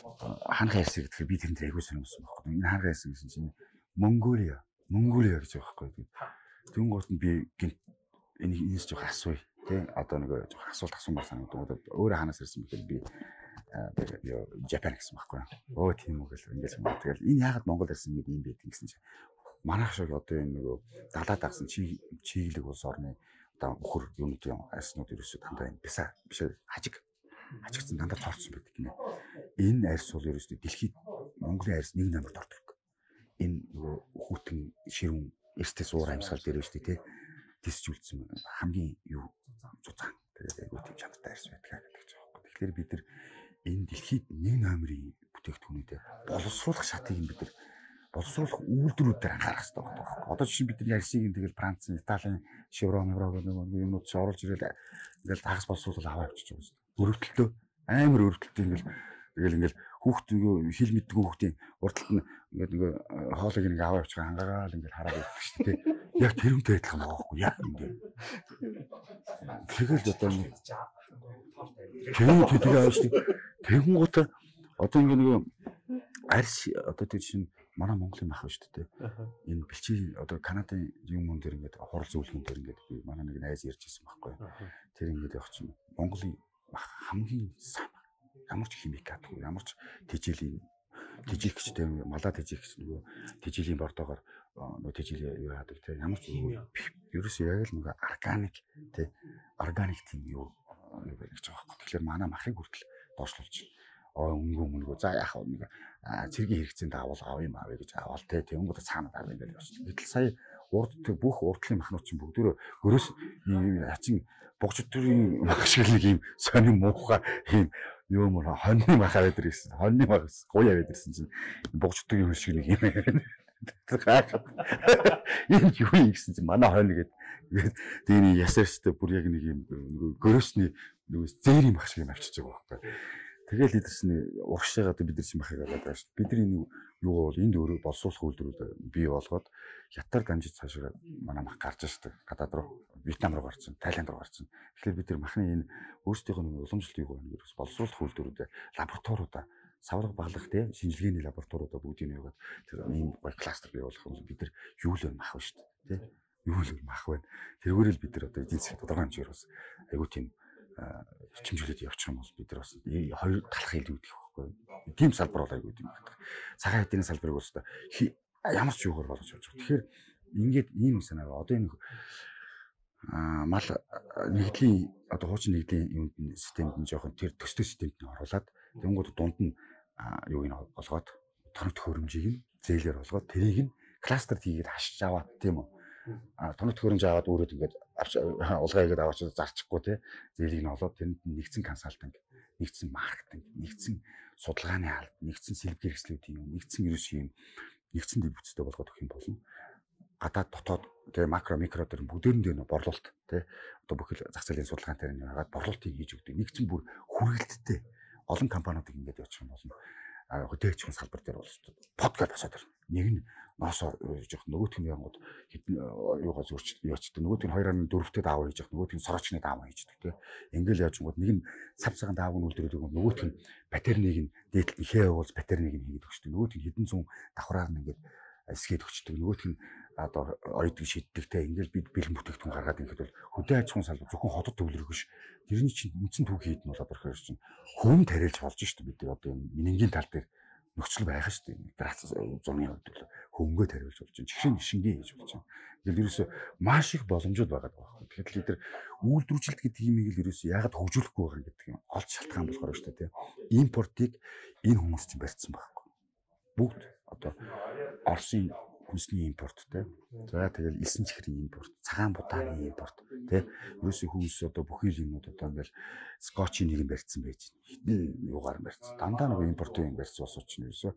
ханх арьс гэхээр би тэнд айгуу сонирхсан байхгүй. Энэ ханх арьс гэсэн чинь Монголиа, Монголиа гэж байгаа байхгүй. Тэнгуут нь би гинт энэ энэс жоох асууя. Тэ одоо нэг жоох асуулт асуумаар санагдав. Өөрөө ханаас ирсэн бэхэл би яа Japan гэсэн байхгүй. Оо тийм үг л ингэж юм. Тэгэл энэ яагаад Монгол ирсэн гэдэг юм бэ гэсэн чинь манайх шиг одоо энэ нөгөө далаад агсан чи чиглэг улс орны одоо өхөр юмнуудын арьснууд ерөөсөө дандаа энэ бисаа биш хажиг хажигдсан дандаа цорцсон байдаг гинэ. Энэ арьс бол ерөөсөө дэлхийд Монголын арьс нэг номерт ордог. Энэ нөгөө хүүтэн ширүүн эртээс уур амьсгал дээр өстэй те тисжүүлсэн хамгийн юу цуцаан тэгээд айгуу тийм чанартай арьс байдаг гэдэг ч аахгүй. Тэгэхээр бид нар энэ дэлхийд нэг номерын бүтээгдэхүүнүүдэд боловсруулах шатыг бид нар боловсруулах үйлдвэрүүдээр анхаарах хэрэгтэй байна. Одоо жишээ нь бидний арьсыг тэгэл Францын, Италийн Chevron, Euro нэг юмнууд ч оруулж ирэл ингээл тагс боловсруулал аваа авчиж байгаа юм. Өрөвдөлтөө амар өрөвдөлтөө ингээл тэгэл ингээл хүүхд нөгөө хил мэддэггүй хүүхдийн урдталт нь ингээд нөгөө хоолыг нэг аваа авчих хангаагаал ингээл хараад байдаг шүү дээ. Яг тэрүүнтэй адилхан байгаа байхгүй яг ингээд. Тэгэл одоо нэг тийм тийм ааштай. Тэгэн гутаа одоо ингээд нөгөө арьс одоо тэр чинь манай Монголын мах шүү дээ. Энэ бэлчийн одоо Канадын юм юм дээр ингээд хурал зөвлөгөн дээр ингээд би манай нэг найз ярьж ирсэн байхгүй. Тэр ингээд явах чинь Монголын мах хамгийн сайн ямар ч химикатгүй ямар ч тэжээлийн тэжээгчтэй малаа тэжээгч нөгөө тэжээлийн бордоогоор нөгөө тэжээлийн юу яадаг те ямар ч ерөөсөө яг л нөгөө органик те органик тийм юу юу байх гэж байгаа байхгүй. Тэгэхээр манай махыг хүртэл доошлуулж оо өнгө өнгө за яах вэ нэг цэргийн хэрэгцээнд авал авъя юм авъя гэж авал те тэнгууд цаана даа ингээд явчихсан. Гэтэл сая урд бүх урдлын махнууд чинь бүгдөө гөрөөс ийм хачин богчдын мах шиг нэг ийм сони муухай ийм юу мөр хоньны мах аваад ирсэн. Хоньны мах гоё аваад ирсэн чинь богчдын хөл шиг нэг юм. Ийм юу юм гэсэн чинь манай хонь гээд тэгээд ясаарчтай бүр яг нэг ийм гөрөөсний нөгөө зээрийн мах шиг юм авчиж байгаа байхгүй. Тэгэл идэрсэн урагшаага одоо бид нар чинь махыг аваад байгаа шүү. Бидний нэг юу бол энд өөрөө боловсруулах үйлдвэрүүд бий болгоод хятад дамжиж цаашаа манай мах гарч ирсэн. Гадаад руу, Вьетнам руу гарсан, Тайланд руу гарсан. Тэгэхээр бид нар махны энэ өөрсдийнх нь уламжлалт юу гэнэ гэсэн боловсруулах үйлдвэрүүд лабораториудаа савлаг баглах те шинжилгээний лабораториудаа бүгдийг нь яваад тэр ийм гой кластер бий болгох юм бид нар юу л мах ба шүү дээ. Тэ юу л мах байна. Тэргүүрээ л бид нар одоо эдийн засгийн тодорхой хэмжээр бас айгуу тийм чимжүүлээд явчих юм бол бид нар бас хоёр талах хэлбэр гэх байхгүй. Тийм салбар бол айгүй тийм байна. Цагаан хэдийн салбарыг бол ямар ч юугаар болгож явж байгаа. Тэгэхээр ингээд ийм санаа одоо энэ аа мал нэгдлийн одоо хуучин нэгдлийн юунд нь системд нь жоохон тэр төстэй системд нь оруулаад тэнгууд дунд нь юуг нь олгоод тоног төхөөрөмжийг нь зээлээр олгоод тэрийг нь кластерд хийгээд хашиж аваад тийм үү. А тоног төхөөрөмж аваад өөрөө ингээд улгаагээд аваач зарчихгүй те зээлийг нь олоод тэнд нэгдсэн консалтинг, нэгдсэн маркетинг, нэгдсэн судалгааны алба, нэгдсэн сэлбэг хэрэгслүүдийн юм, нэгдсэн ерөөс юм, нэгдсэн дэв бүтцтэй болгоод өгөх юм болно. Гадаад дотоод тэгээ макро микро төр бүгдээрэн дээр нь борлуулалт те одоо бүхэл зах зээлийн судалгаантай нь яагаад борлуулалтыг хийж өгдөг. Нэгдсэн бүр хүргэлттэй олон компаниудыг ингээд явуучих юм болно. А хөдөөч хүн салбар дээр бол подкаст асаад байна. Нэг нь ноосоо жоох нөгөөх нь янгууд хэдэн юугаа зурч яачдаг. Нөгөөх нь хоёр арын дөрөвтэй даав хийж явах. Нөгөөх нь сороочны даав хийждэг те. Ингээл яаж гингууд нэг нь сав цагаан даавг нь үлдэрдэг. Нөгөөх нь патернийг нь дээдл ихээ явуулж патернийг нь хийгээд өгчдөг. Нөгөөх нь хэдэн зуун давхраар нь ингээд эсгээд өгчдөг. Нөгөөх нь одоо ойдг шиддэг те. Ингээл бид бэлэн бүтээгдэхүүн гаргаад ирэхэд бол хөдөө аж ахуйн салбар зөвхөн хотод төвлөрөх биш. Тэрний чинь үндсэн түүх хийдэн болоод ирэхээр чинь хүм тариалж болж шүү дээ. Бид одоо минингийн тал дээр нөхцөл байгаа шүү дээ. Грац зургийн хувьд бол хөнгөө тариулж болж байна. Жишээ нь шингээ хийж болж байна. Ингээл ерөөсөө маш их боломжууд байгаа байхгүй. Тэгэхээр л эдгээр үйлдвэржилт гэдэг юм ийг л ерөөсөө яагаад хөгжүүлэхгүй байгаа гэдэг юм. Олж шалтгаан болохоор шүү дээ. Импортыг энэ хүмүүс чинь барьсан байхгүй. Бүгд одоо Оросын хүнсний импорттэй. За тэгэл элсэн чихрийн импорт, цагаан будааны импорт тий. Ерөөсөө хүмүүс одоо бүхий юмнууд одоо ингээл скотчийн нэг юм барьсан байж байна. Хитэн юугаар барьсан. Дандаа нэг импортын юм барьсан улсууд чинь ерөөсөө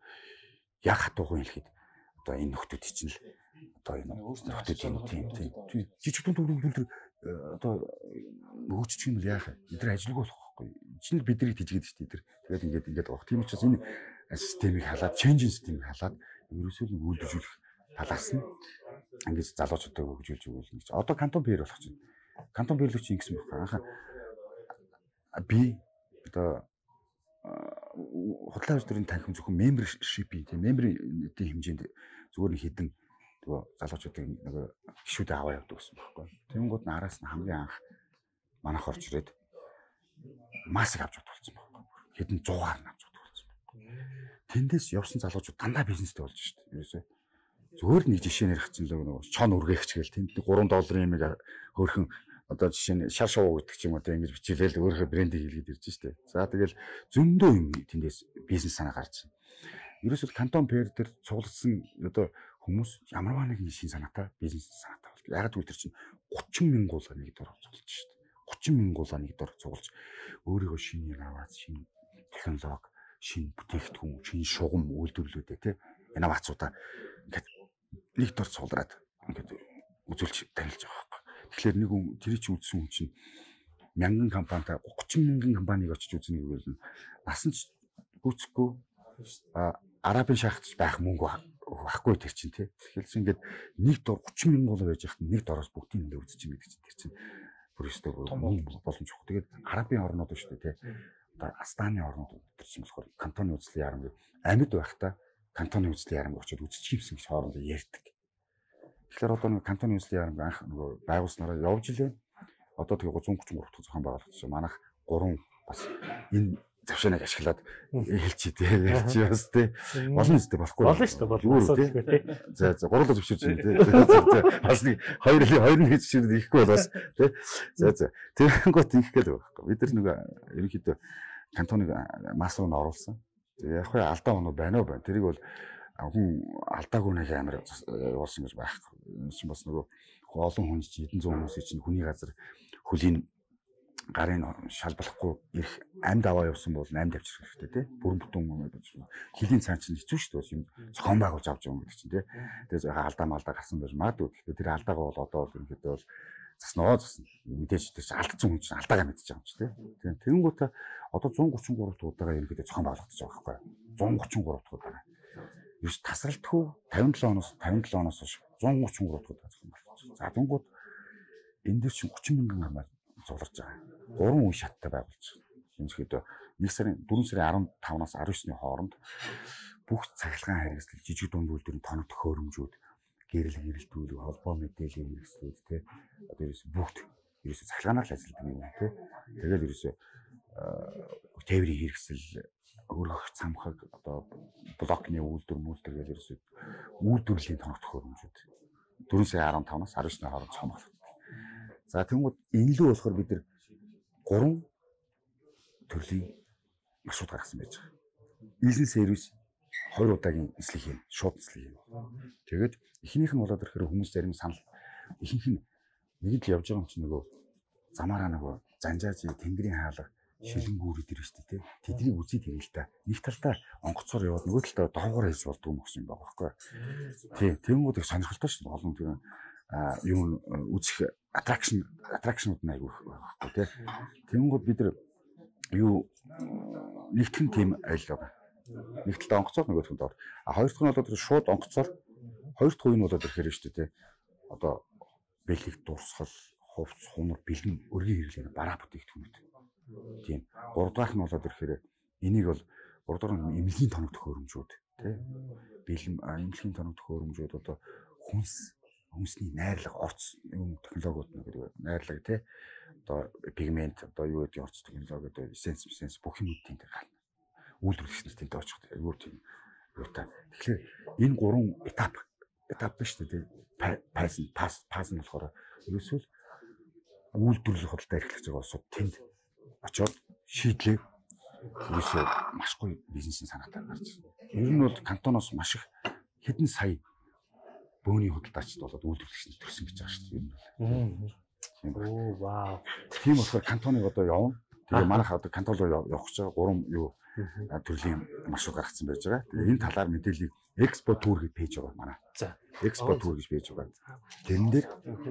яг хатуухан хэлэхэд одоо энэ нөхдүүд чинь л одоо энэ нөхдүүд юм тийм тийм. Жижиг дунд үйлдвэр одоо хөгжиж юм бол яах вэ? Эдгээр ажилгүй болохгүй. Чинь биднийг тийжгээд шүү дээ. Тэгээд ингээд ингээд авах. Тийм учраас энэ системийг халаад, ченжин системийг халаад ерөөсөө л үйлдвэрлэх талаас нь ингэж залуучуудаа хөгжүүлж өгөх гэж. Одоо кантон бэр болох чинь. Кантон бэрлэг чинь ингэсэн байна. Анхаа би одоо худлаа үйлдвэрийн танхим зөвхөн membership-ийн тийм member-ийн хэмжээнд зүгээр нэг хідэн нөгөө залуучуудын нөгөө гишүүдээ аваа явдаг гэсэн байхгүй. Тэнгууд нь араас нь хамгийн анх манайх орж ирээд масыг авч удуулсан байхгүй. Хідэн зугаар нь авч удуулсан байхгүй. Тэндээс явсан залуучууд дандаа бизнестэй болж шүү дээ. Ерөөсөө зүгээр нэг жишээ нэрх чинь л нөгөө чон үргээгч гээл тэнд гурван долларын юм хөөрхөн одоо жишээ нь шар шуу гэдэг ч юм одоо ингэж бичилээл өөрийнхөө брендийг хийлгээд ирж штэ. За тэгэл зөндөө юм тэндээс бизнес санаа гарч байна. Ерөөсөө кантон пэр дээр цугласан одоо хүмүүс ямарваа нэгэн шин санаатай бизнес санаатай бол. Яг л тэр чинь гучин мянган нэг дор цуглаж штэ. гучин мянган нэг дор цуглаж өөрийгөө шинээр аваад шинэ технологи, шинэ бүтээгдэхүүн, шинэ шугам үйлдвэрлэлүүдээ тий инновацуудаа ингээд нэг дор цуглаад ингээд үзүүлж танилж байгаа байхгүй. Тэгэхээр нэг хүн тэр чинь үзсэн хүн чинь мянган компанитай гучин мянган компаниг очиж үзнэ гэвэл насан ч гүцэхгүй арабын шахагч байх мөнгө байхгүй тэр чинь тий. Тэгэхээр чинь ингээд нэг дор гучин мянган байж яхад нэг дороос бүгдийг ингээд үзэж юм гэдэг чинь тэр чинь бүр өстой боломж өгөх. Тэгээд арабын орнууд шүү дээ тий. Одоо Астаны орнууд тэр чинь болохоор кантоны үзлийн ярамг амьд байхдаа кантоны үзлийн ярамг очиод үзчихсэн гэж хоорондоо ярьдаг. Тэгэхээр одоо нэг кантоны үзлийн ярамг анх нөгөө байгуулснараа явж илээ. Одоо тэгээ зуун гучин гурав дахь зохион байгуулагч манайх гурван бас энэ завшааныг ашиглаад хэлчихээ тий ярьж бас тий олон үстэй болохгүй болно шүү дээ болно тий. За за гурлаа зөвшөөрч байна тий. Бас нэг хоёр хоёр нэг зөвшөөрөд ихгүй бол бас тий. За за тэгэнгүүт их гээл байхгүй. Бид нар нөгөө ерөнхийдөө кантоныг масс руу оруулсан. Яг хөө алдаа оноо байна уу байна. Тэрийг бол хүн алдаагүй нэг амар явуулсан гэж байхгүй. Энэ чинь бас нөгөө олон хүн чинь хэдэн зуун хүмүүсийн чинь хүний газар хөлийн гарын шал болохгүй ирэх амьд аваа явсан бол амьд авчрах хэрэгтэй тий. Бүрэн бүтэн хөлийн цаан чинь хэцүү шүү дээ. Юм зохион байгуулж авч байгаа юм гэдэг чинь тий. Тэгээд алдаа малдаа гарсан байж магадгүй. Тэгэхээр тэр алдаагаа бол одоо бол ерөнхийдөө бол заснаа засна. Мэдээж тэр алдсан хүн чинь алдаагаа мэдчихэж байгаа юм чи тий. Тийм тэгэнгүүтээ одоо зуун гучин гурав дахь удаага ерөнхийдөө зохион байгуулагдаж байгаа байхгүй юу? зуун гучин гурав дахь удаага. Юус тасралтгүй тавин долоо оноос тавин долоо оноос хойш зуун гучин гурав дахь удаага зохион байгуулагдаж. За тэнгууд энэ дээр чинь гучин мянган гамаар зулгарч байгаа. Гурван үе шаттай байгуулж байгаа. Жинхэнэ нэг сарын дөрвөн сарын арван тавнаас арван есний хооронд бүх цахилгаан хэрэгсэл жижиг дунд үйлдвэрийн тоног төхөөрөмжүүд гэрэл гэрэлтүүд холбоо мэдээллийн хэрэгслүүд те одоо ерөөс бүгд ерөөс цахилгаанаар л ажилладаг юм те. Тэгээд ерөөс тээврийн хэрэгсэл өргөх цамхаг одоо блокны үйлдвэр мүлдэр гэж ерөөс үйлдвэрлэлийн тоног төхөөрөмжүүд дөрвөн сарын арван тавнаас арван есний хооронд зохион байгуулагдав. За тэгвэл энэ лөө болохоор бид нар гурван төрлийн маршрут гаргасан байж байгаа. Бизнес сервис хоёр удаагийн нислэг юм, шууд нислэг юм. Тэгээд эхнийх нь болоод ирэхээр хүмүүс зарим санал ихэнх нь нэг л явж байгаа юм чинь нөгөө замаараа нөгөө занжааж тэнгэрийн хаалга шилэнгүүрүүд ирж штэ тий. Тэднийг үзээд ирэл та. Нэг талдаа онгоцоор яваад нөгөө талдаа доогоор хийж болдгоо юм гэсэн юм байна байхгүй. Тий, тэнгүүд их сонирхолтой шүү дээ. Олон тэр а юм үзэх attraction attraction-ууд нь айгүй байхгүй тий. Тэнгүүд бид нар юу нэгтгэн тим айл байгаа. Нэг талдаа онгоцоор нөгөө талд доор. А хоёр дахь нь бол тэр шууд онгоцоор хоёр дахь үе нь болоод ирэхээр шүү дээ тий. Одоо бэлэг дурсгал, хувц, хунар, бэлэн өргөн хэрэглээ бараа бүтээгдэхүүнүүд. Тийм. Гурав дахь нь болоод ирэхээр энийг бол гурав дахь нь эмнэлгийн тоног төхөөрөмжүүд тий. Бэлэн эмнэлгийн тоног төхөөрөмжүүд одоо хүнс хүнсний найрлага орц юм технологиуд нэг найрлага тий. Одоо пигмент одоо юу гэдэг орц технологи одоо эссенс эссенс бүх юмуд тийм дээр гарна. Үйлдвэрлэгч нарт энэ очих айгүй тийм юу та. Тэгэхээр энэ гурван этап этап биш тий. Пас пас пас нь болохоор ерөөсөө үйлдвэрлэх худалдаа эрхлэж байгаа улсууд тэнд очоод шийдлээ ерөөсөө маш гоё бизнесийн санаатай гарч байна. Ер нь бол кантоноос маш их хэдэн сая бөөний худалдаачд болоод үйлдвэрлэгч төрсөн гэж байгаа шүү дээ. Оо вау. Тийм болохоор кантоныг одоо явна. Тэгээ манайх одоо кантон руу явах гэж байгаа гурван юу төрлийн маршрут гаргацсан байж байгаа. Тэгээ энэ талаар мэдээллийг Expo Tour гэж пэйж байгаа манай. За. Expo Tour гэж пэйж байгаа. Тэрэн дээр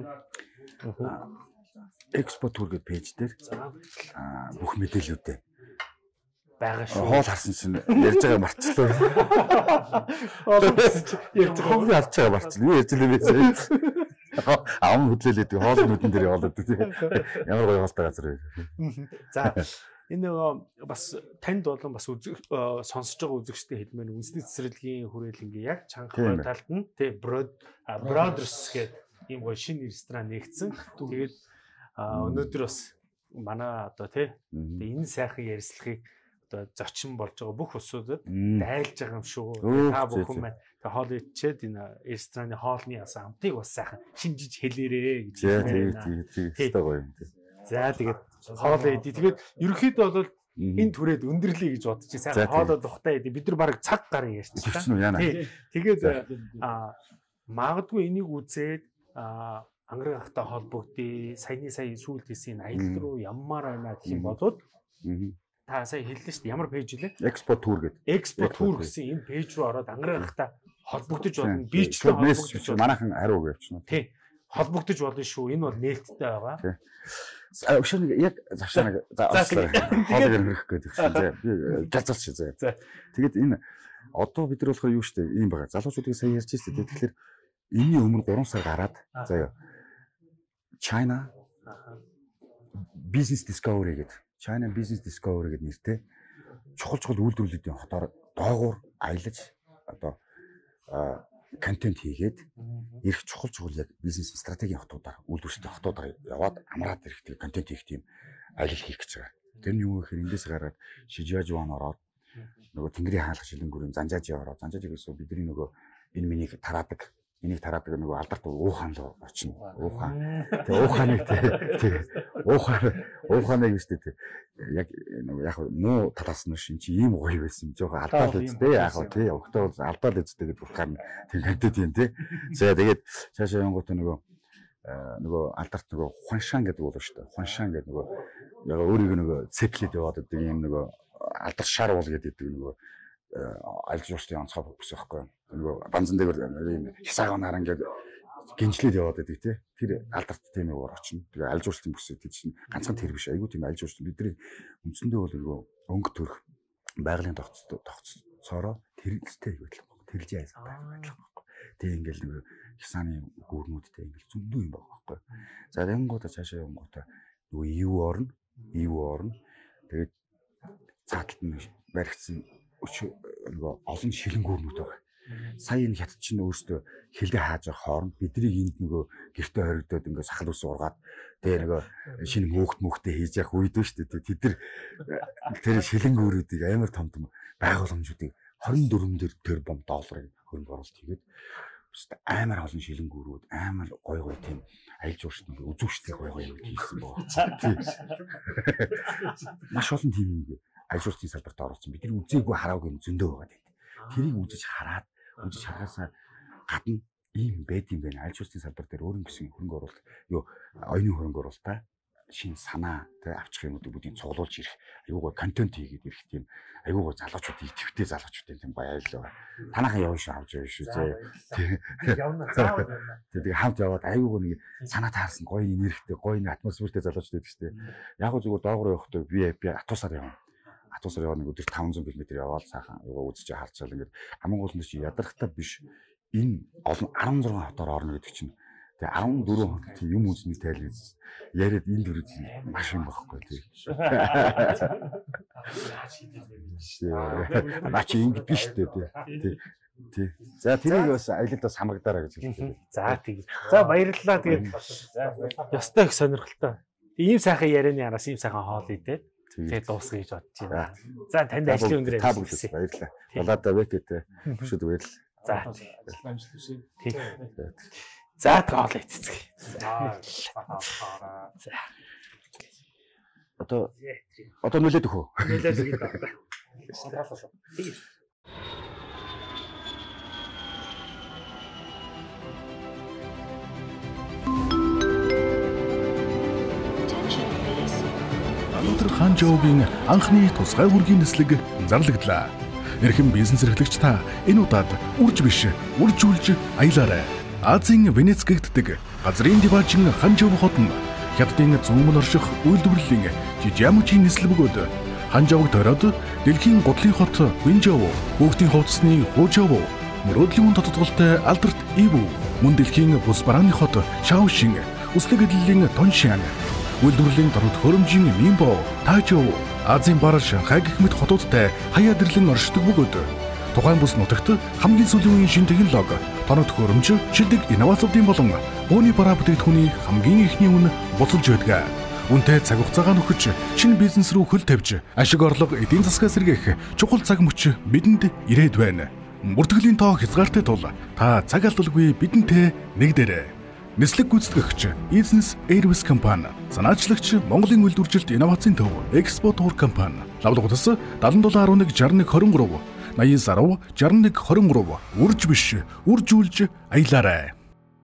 Expo Tour гэж пэйж дээр бүх мэдээллүүдээ байгаа шүү. Хоол харсан чинь ярьж байгаа марчлаа. Хоол ярьж байгаа харж байгаа марчлаа. Юу ярьж лээ. Ам хөдлөлээд хоол нүдэн дээр явуулаад тий. Ямар гоё хоолтой газар вэ. За энэ нөгөө бас танд болон бас үзэг сонсож байгаа үзэгчтэй хэлмээр үндэсний цэцэрлэгийн хүрээлэнгийн яг чанга талд нь тий Broad Brothers гэдэг ийм гоё шинэ ресторан нэгдсэн. Тэгээд өнөөдөр бас манай одоо тий энэ сайхан ярилцлагыг одоо зочин болж байгаа бүх усуудад дайлж байгаа юм шүү. Та бүхэн маань тэг хоол ичээд энэ рестораны хоолны асан амтыг бас сайхан шинжиж хэлээрээ гэж байна. Тийм тийм тийм гоё юм тий. За тэгээд хоол идэ. Тэгээд ерөнхийдөө бол энэ түрээд өндөрлөе гэж бодчих. Сайхан хоолоо тухтай идэ. Бид нар бараг цаг гарын ярьчихлаа. Тэгээд магадгүй энийг үзээд ангар ахтай холбогдъё. Саяны сая сүүлд хийсэн аялал руу яммаар байна гэх юм бодоод та сая хэллээ шүү дээ. Ямар пэйж вэ? Expo Tour гэдэг. Expo Tour гэсэн энэ пэйж руу ороод ангар ахтай холбогдож болно. Бичтэй холбогдож болно. Манайхан хариу өгөөч нь. Тий. Холбогдож болно шүү. Энэ бол нээлттэй байгаа. Тий. Өшөө нэг яг завшаа нэг хоолыг хөрөх гэдэг чинь тий. Би жазалч зэ. Тэгээд энэ одоо бид нар болохоор юу шүү дээ. Ийм байгаа. Залуучуудыг сая ярьж ирсэн тий. Тэгэхээр энэний өмнө гурван сар гараад заяа. China Business Discovery гэдэг. China Business Discovery гэдэг нэртэй чухал чухал үйлдвэрлэлүүдийн хотоор доогуур аялаж одоо контент хийгээд ирэх чухал чухал яг бизнес стратегийн хотуудаар үйлдвэрлэлтэй хотуудаар яваад амраад ирэх контент хийх тийм аялал хийх гэж байгаа. Тэр нь юу гэхээр эндээс гараад Шижиажуан ороод нөгөө Тэнгэрийн хаалга шилэнгүүрийн Занжаажи ороод Занжаажи гэсэн бидний нөгөө энэ минийг тараадаг энийг тараад нөгөө алдарт уухан л очно. Уухан. Тэгээ ууханыг тэгээ уухан ууханыг биш тэгээ яг нөгөө яг муу талаас нь шин чи ийм гоё байсан. Жохоо алдаад үстэй яг гоо тий. Өгтөө алдаад үстэй гэдэг утгаар нь тэгэнтэй тийм тий. За тэгээд цаашаа явгоот нөгөө нөгөө алдарт нөгөө хуншаан гэдэг болов шүү дээ. Хуншаан гэдэг нөгөө яг өөрийг нөгөө цэклэд яваад гэдэг юм нөгөө алдар шар уул гэдэг нөгөө аль жуулчдын онцгой бүс байхгүй. Нөгөө банзан дээр ийм хисаагаар ингээд гинжлээд яваад байдаг тий. Тэр алдарт тийм уур очно. Тэгээ аль жуулчдын бүс гэдэг чинь ганцхан тэр биш. Айгуу тийм аль жуулчд бидний үндсэндээ бол нөгөө өнгө төрх байгалийн тогтцоороо тэрэлтэй байдаг. Тэрэлж яасан байдаг байхгүй. Тэгээ ингээл нөгөө хисааны гүүрнүүдтэй ингээл зөндөө юм байгаа байхгүй. За тэгэнгүүтээ цаашаа явгоотаа нөгөө ив орно, ив орно. Тэгээд цааталт нь баригдсан өч нөгөө олон шилэнгүүрнүүд байгаа. Сая энэ хятад чинь өөртөө хилдэ хааж байгаа хооронд бидний энд нөгөө гэртээ хоригдоод ингээд сахал ус ургаад тэгээ нөгөө шинэ мөөхт мөөхтэй хийж явах үед нь шүү дээ. Тэд нар тэр шилэнгүүрүүдийг амар том том байгууламжуудыг хорин дөрвөн дээр тэр бом долларын хөрөнгө оруулалт хийгээд амар олон шилэнгүүрүүд амар гой гой тийм аялал жуулчдын үзүүштэй гой гой юм хийсэн байгаа. Маш олон тийм аялал жуулчдын салбарт оролцсон. Бидний үзээгүй хараагүй зөндөө байгаа тийм. Тэрийг үзэж хараад үзэж хараасаа гадна ийм байд юм байна. Аялал жуулчдын салбар дээр өөрөнгө гэсэн хөрөнгө оруулалт юу оюуны хөрөнгө оруулалтаа шин санаа тэ авчих юмуудыг бүгдийг цуглуулж ирэх аюугаа контент хийгээд ирэх тийм аюугаа залуучууд идэвхтэй залуучуудын тийм гоё аялал байна. Танаахан явна шүү авч явна шүү зөө. Явна заавал явна. Тэгээ хамт яваад аюугаа нэг санаа таарсан гоё энергитэй гоё нэг атмосфертэй залуучууд байдаг шүү дээ. Яг гоо зүгээр доогуур явахдаа би би атуусаар явна. Атуусаар яваад нэг өдөр таван зуун км яваад сайхан аюугаа үзэж харцаал ингээд хамгийн гол нь чи ядарахтаа биш энэ олон арван зургаан хотоор орно гэдэг чинь тэгээ арван дөрвөн хоног тийм юм үзний тайлбар яриад энэ дөрөв маш юм багхгүй тийм. Наа чи ингэ биш дээ тий. Тий. За тэрийг бас аялалд бас хамагдаараа гэж хэлсэн. За тийм. За баярлалаа тэгээд ёстой их сонирхолтой. Ийм сайхан ярианы араас ийм сайхан хоол идээ. Тэгээд дуусгая гэж бодож байна. За танд ажлын өндөр та бүгд баярлалаа. Болоодоо вэкэтэй өшөд баярлалаа. За амжилт хүсье. Тийм. За тоол эцэцгээ. За. Одоо одоо нөлөөд өгөө. Нөлөөд өгөө одоо. Сонголоо шүү. Тийм. Өнөөдөр Ханжоугийн анхны тусгай хүргийн нислэг зарлагдлаа. Эрхэм бизнес эрхлэгч та энэ удаад үрж биш, үржүүлж аялаарай. Азийн Венец гэгддэг газрын диваачин Ханжоу хот нь хятадын зүүн орших үйлдвэрлэлийн Жижиамжийн нислэг бөгөөд Ханжоуг тойроод дэлхийн гутлын хот Винжоу, хүүхдийн хувцсны Хужоу, мөрөөдлийн тодтолтой алдарт Иву, мөн дэлхийн бус барааны хот Шаошин, үслэг эдлэлийн Тоншан, үйлдвэрлэлийн дорд хөрөмжийн Нимбо, Тажоу, Азийн бар Шанхай гэх мэт хотуудтай хаяа дэрлэн оршдог бөгөөд тухайн бус нутагт хамгийн сүүлийн үеийн шин технологи, тоног хөрөмж, шилдэг инновацуудын болон бууны бараа бүтээгдэхүүний хамгийн ихний үн буцалж байдаг. Үнэтэй цаг хугацаагаа нөхөж, шинэ бизнес рүү хөл тавьж, ашиг орлого эдийн засгаас сэргээх чухал цаг мөч бидэнд ирээд байна. Бүртгэлийн тоо хязгаартай тул та цаг алдалгүй бидэнтэй нэгдээрэй. Нислэг гүйцэтгэгч Business Airways компани, санаачлагч Монголын үйлдвэржилт инновацийн төв Expo Tour компани, лавлгуудас седем доллар арван нэг шестнадцать нэг двадцать три, наян сарав шестнадцать нэг двадцать три, үрж биш, үржүүлж аялаарай.